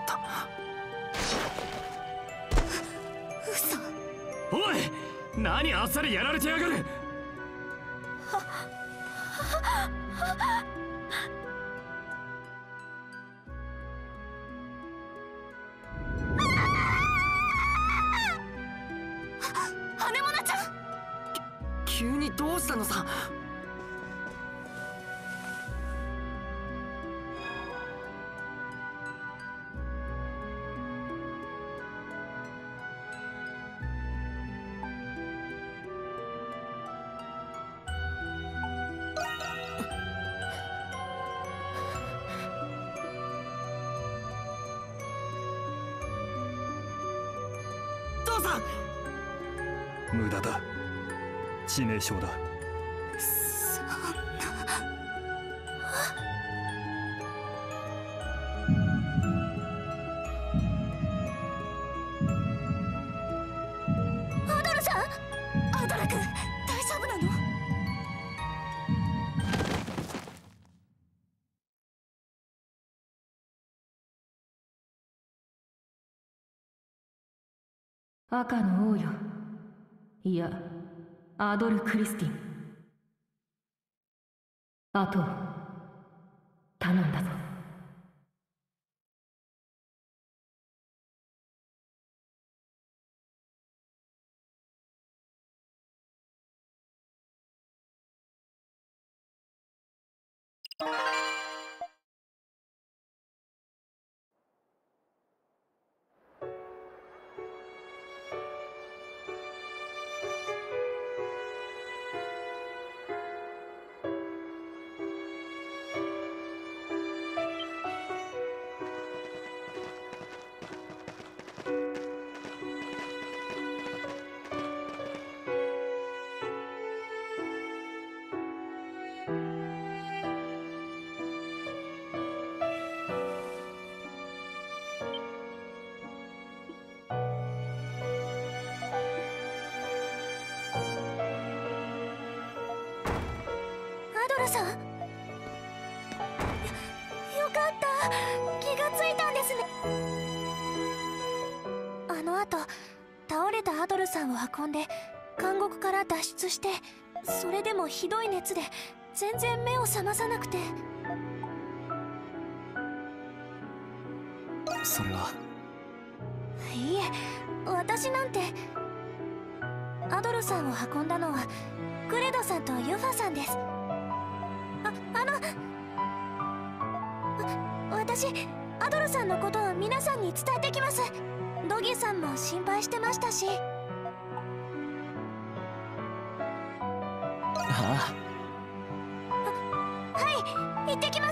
嘘。 おい、何あっさりやられてやがる。 羽物ちゃん、 急にどうしたのさ。父さん。 無駄だ。致命傷だ。 そんな。アドルさん、アドル君、大丈夫なの？ 赤の王よ。いや、アドル・クリスティン。あと頼んだぞ。 ルさん。よかった、気がついたんですね。あの後倒れたアドルさんを運んで監獄から脱出して、それでもひどい熱で全然目を覚まさなくて。 それはいいえ、私なんて。アドルさんを運んだのはクレドさんとユファさんです。私アドルさんのことを皆さんに伝えてきます。ドギさんも心配してましたし。 ああ、 はい、行ってきます。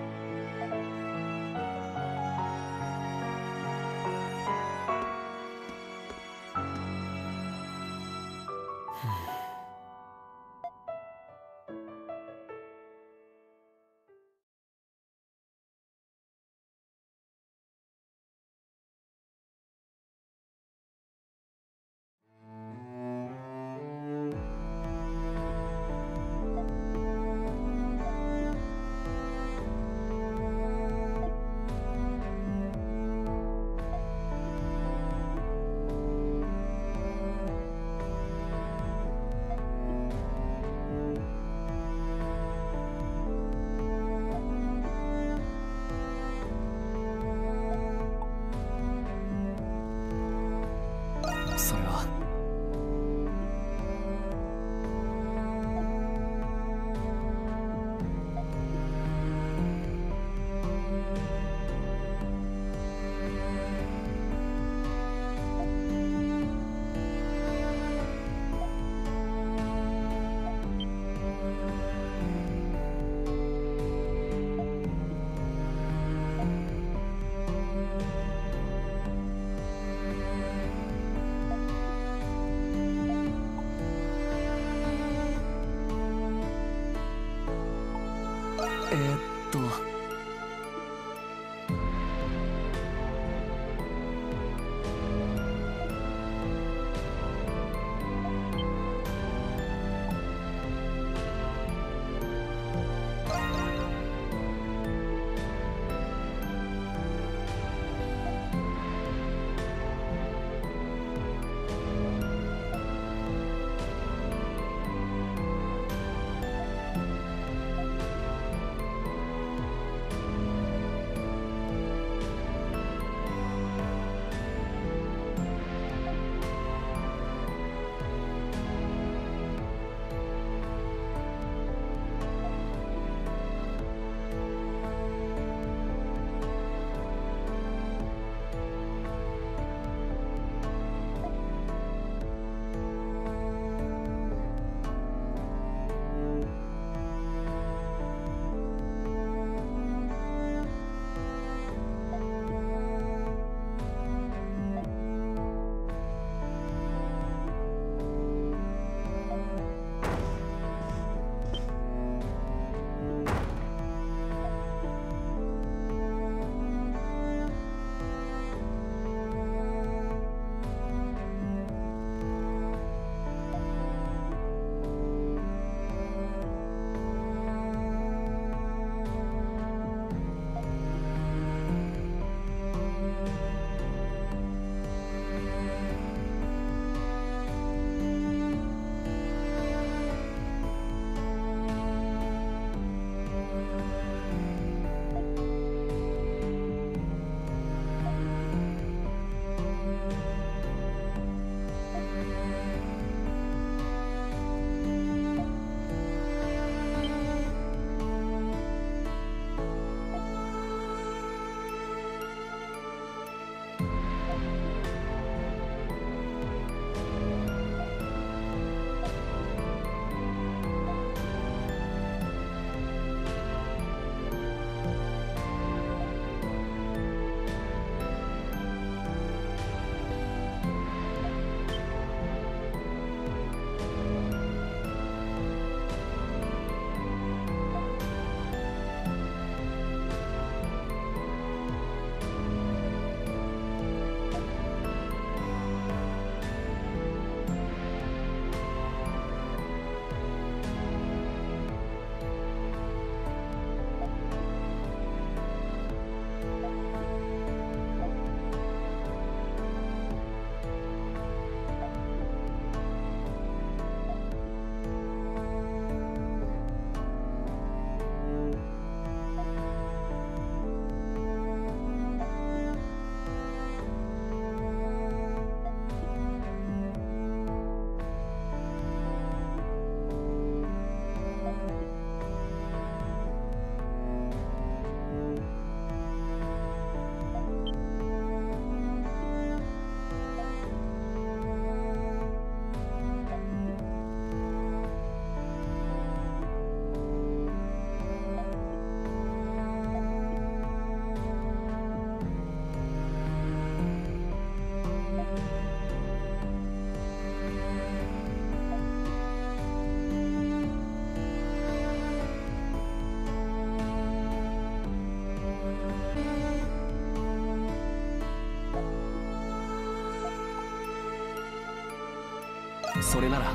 それはえーっとそれなら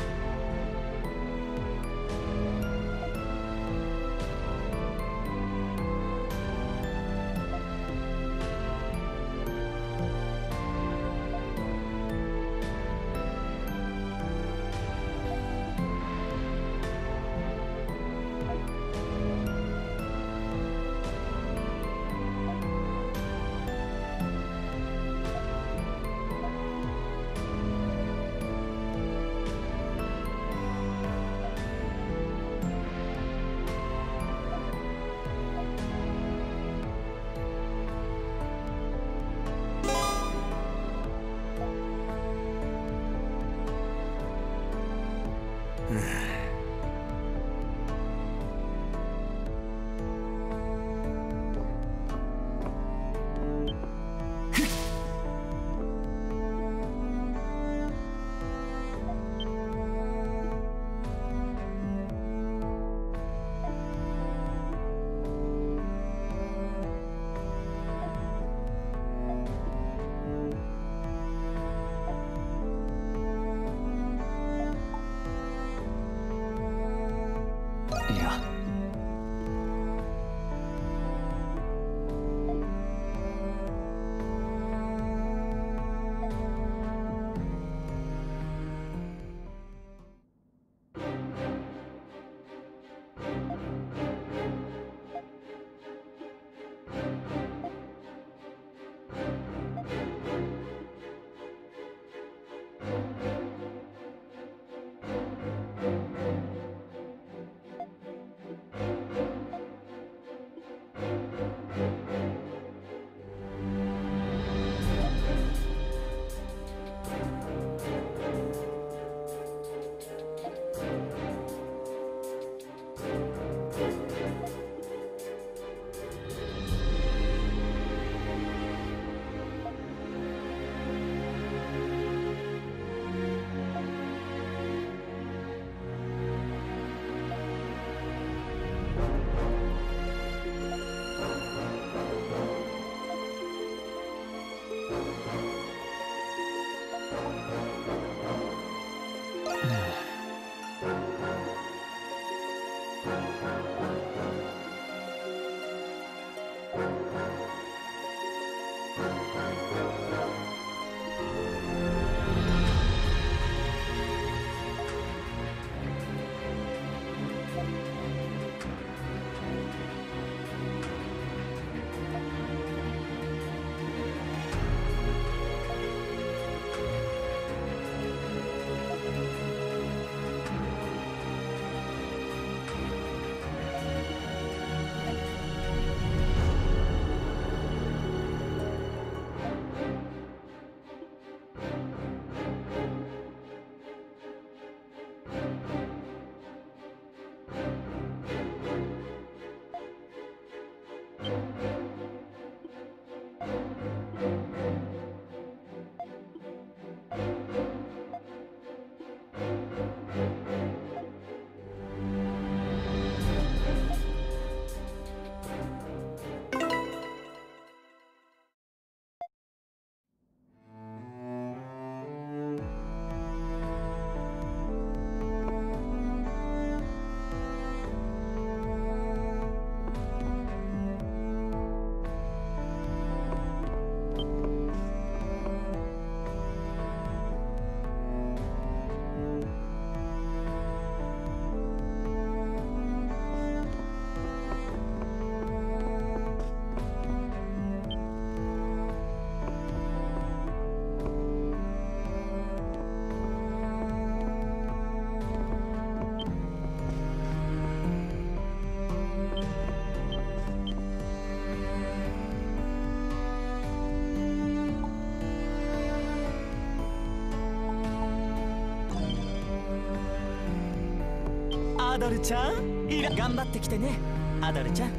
アドルちゃん、頑張ってきてね、アドルちゃん。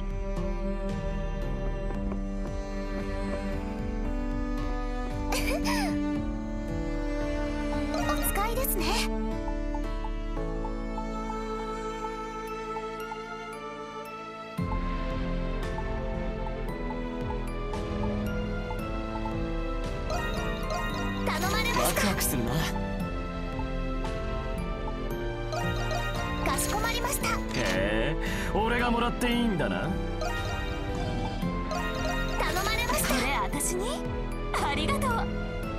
お使いですね。 頼まれました。ワクワクするな。 しこまりました。 へえ、俺がもらっていいんだな。 頼まれました。 これ私にありがとう。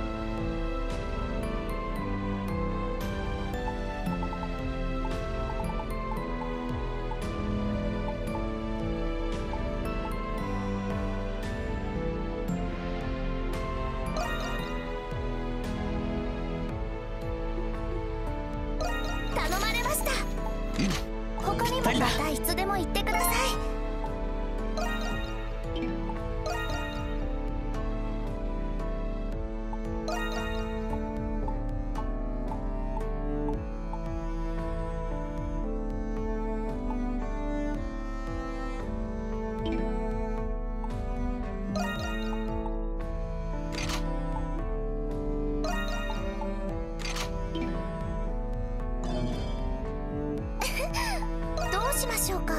頼まれました。他にもまたいつでも言ってください。どうしましょうか。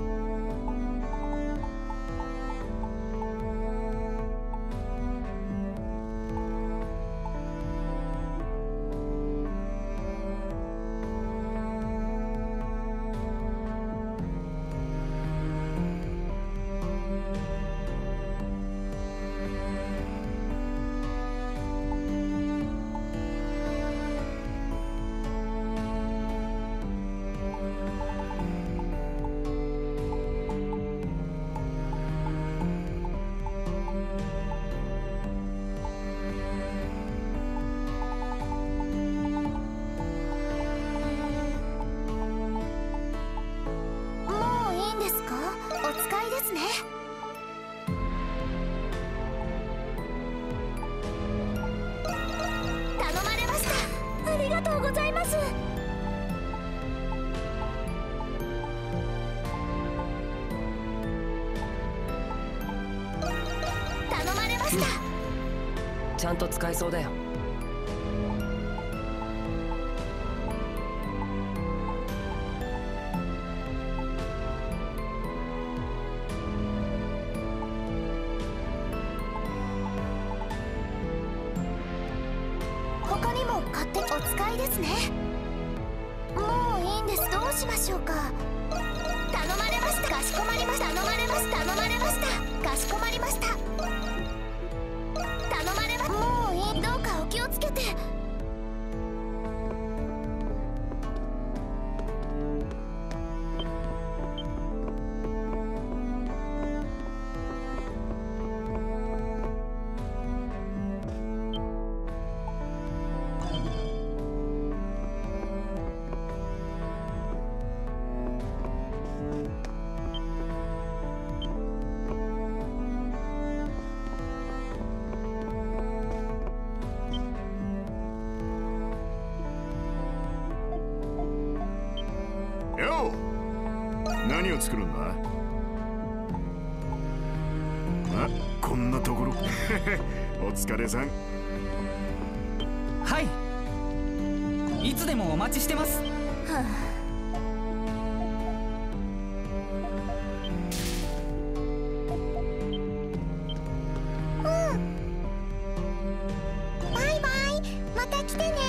もういいんですか？お使いですね。頼まれました。ありがとうございます。頼まれました。 ちゃんと使えそうだよ。 他にも買ってお使いですね。もういいんです。どうしましょうか。頼まれました。かしこまりました。頼まれました。頼まれました。かしこまりました。頼まれまもういい。どうかお気をつけて。 よう、何を作るんだ。あ、こんなところ。お疲れさん。 はい、いつでもお待ちしてます。 はあ、バイバイ。また来てね。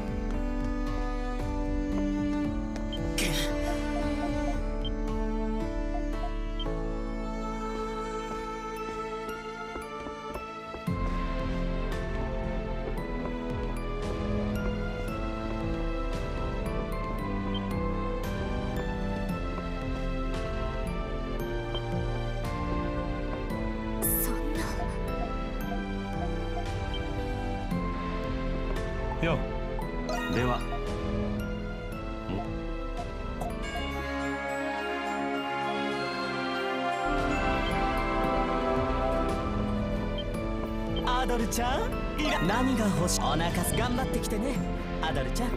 よでは。 アドルちゃん、何が欲しい？お腹す頑張ってきてね、アドルちゃん。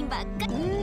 品ばっか。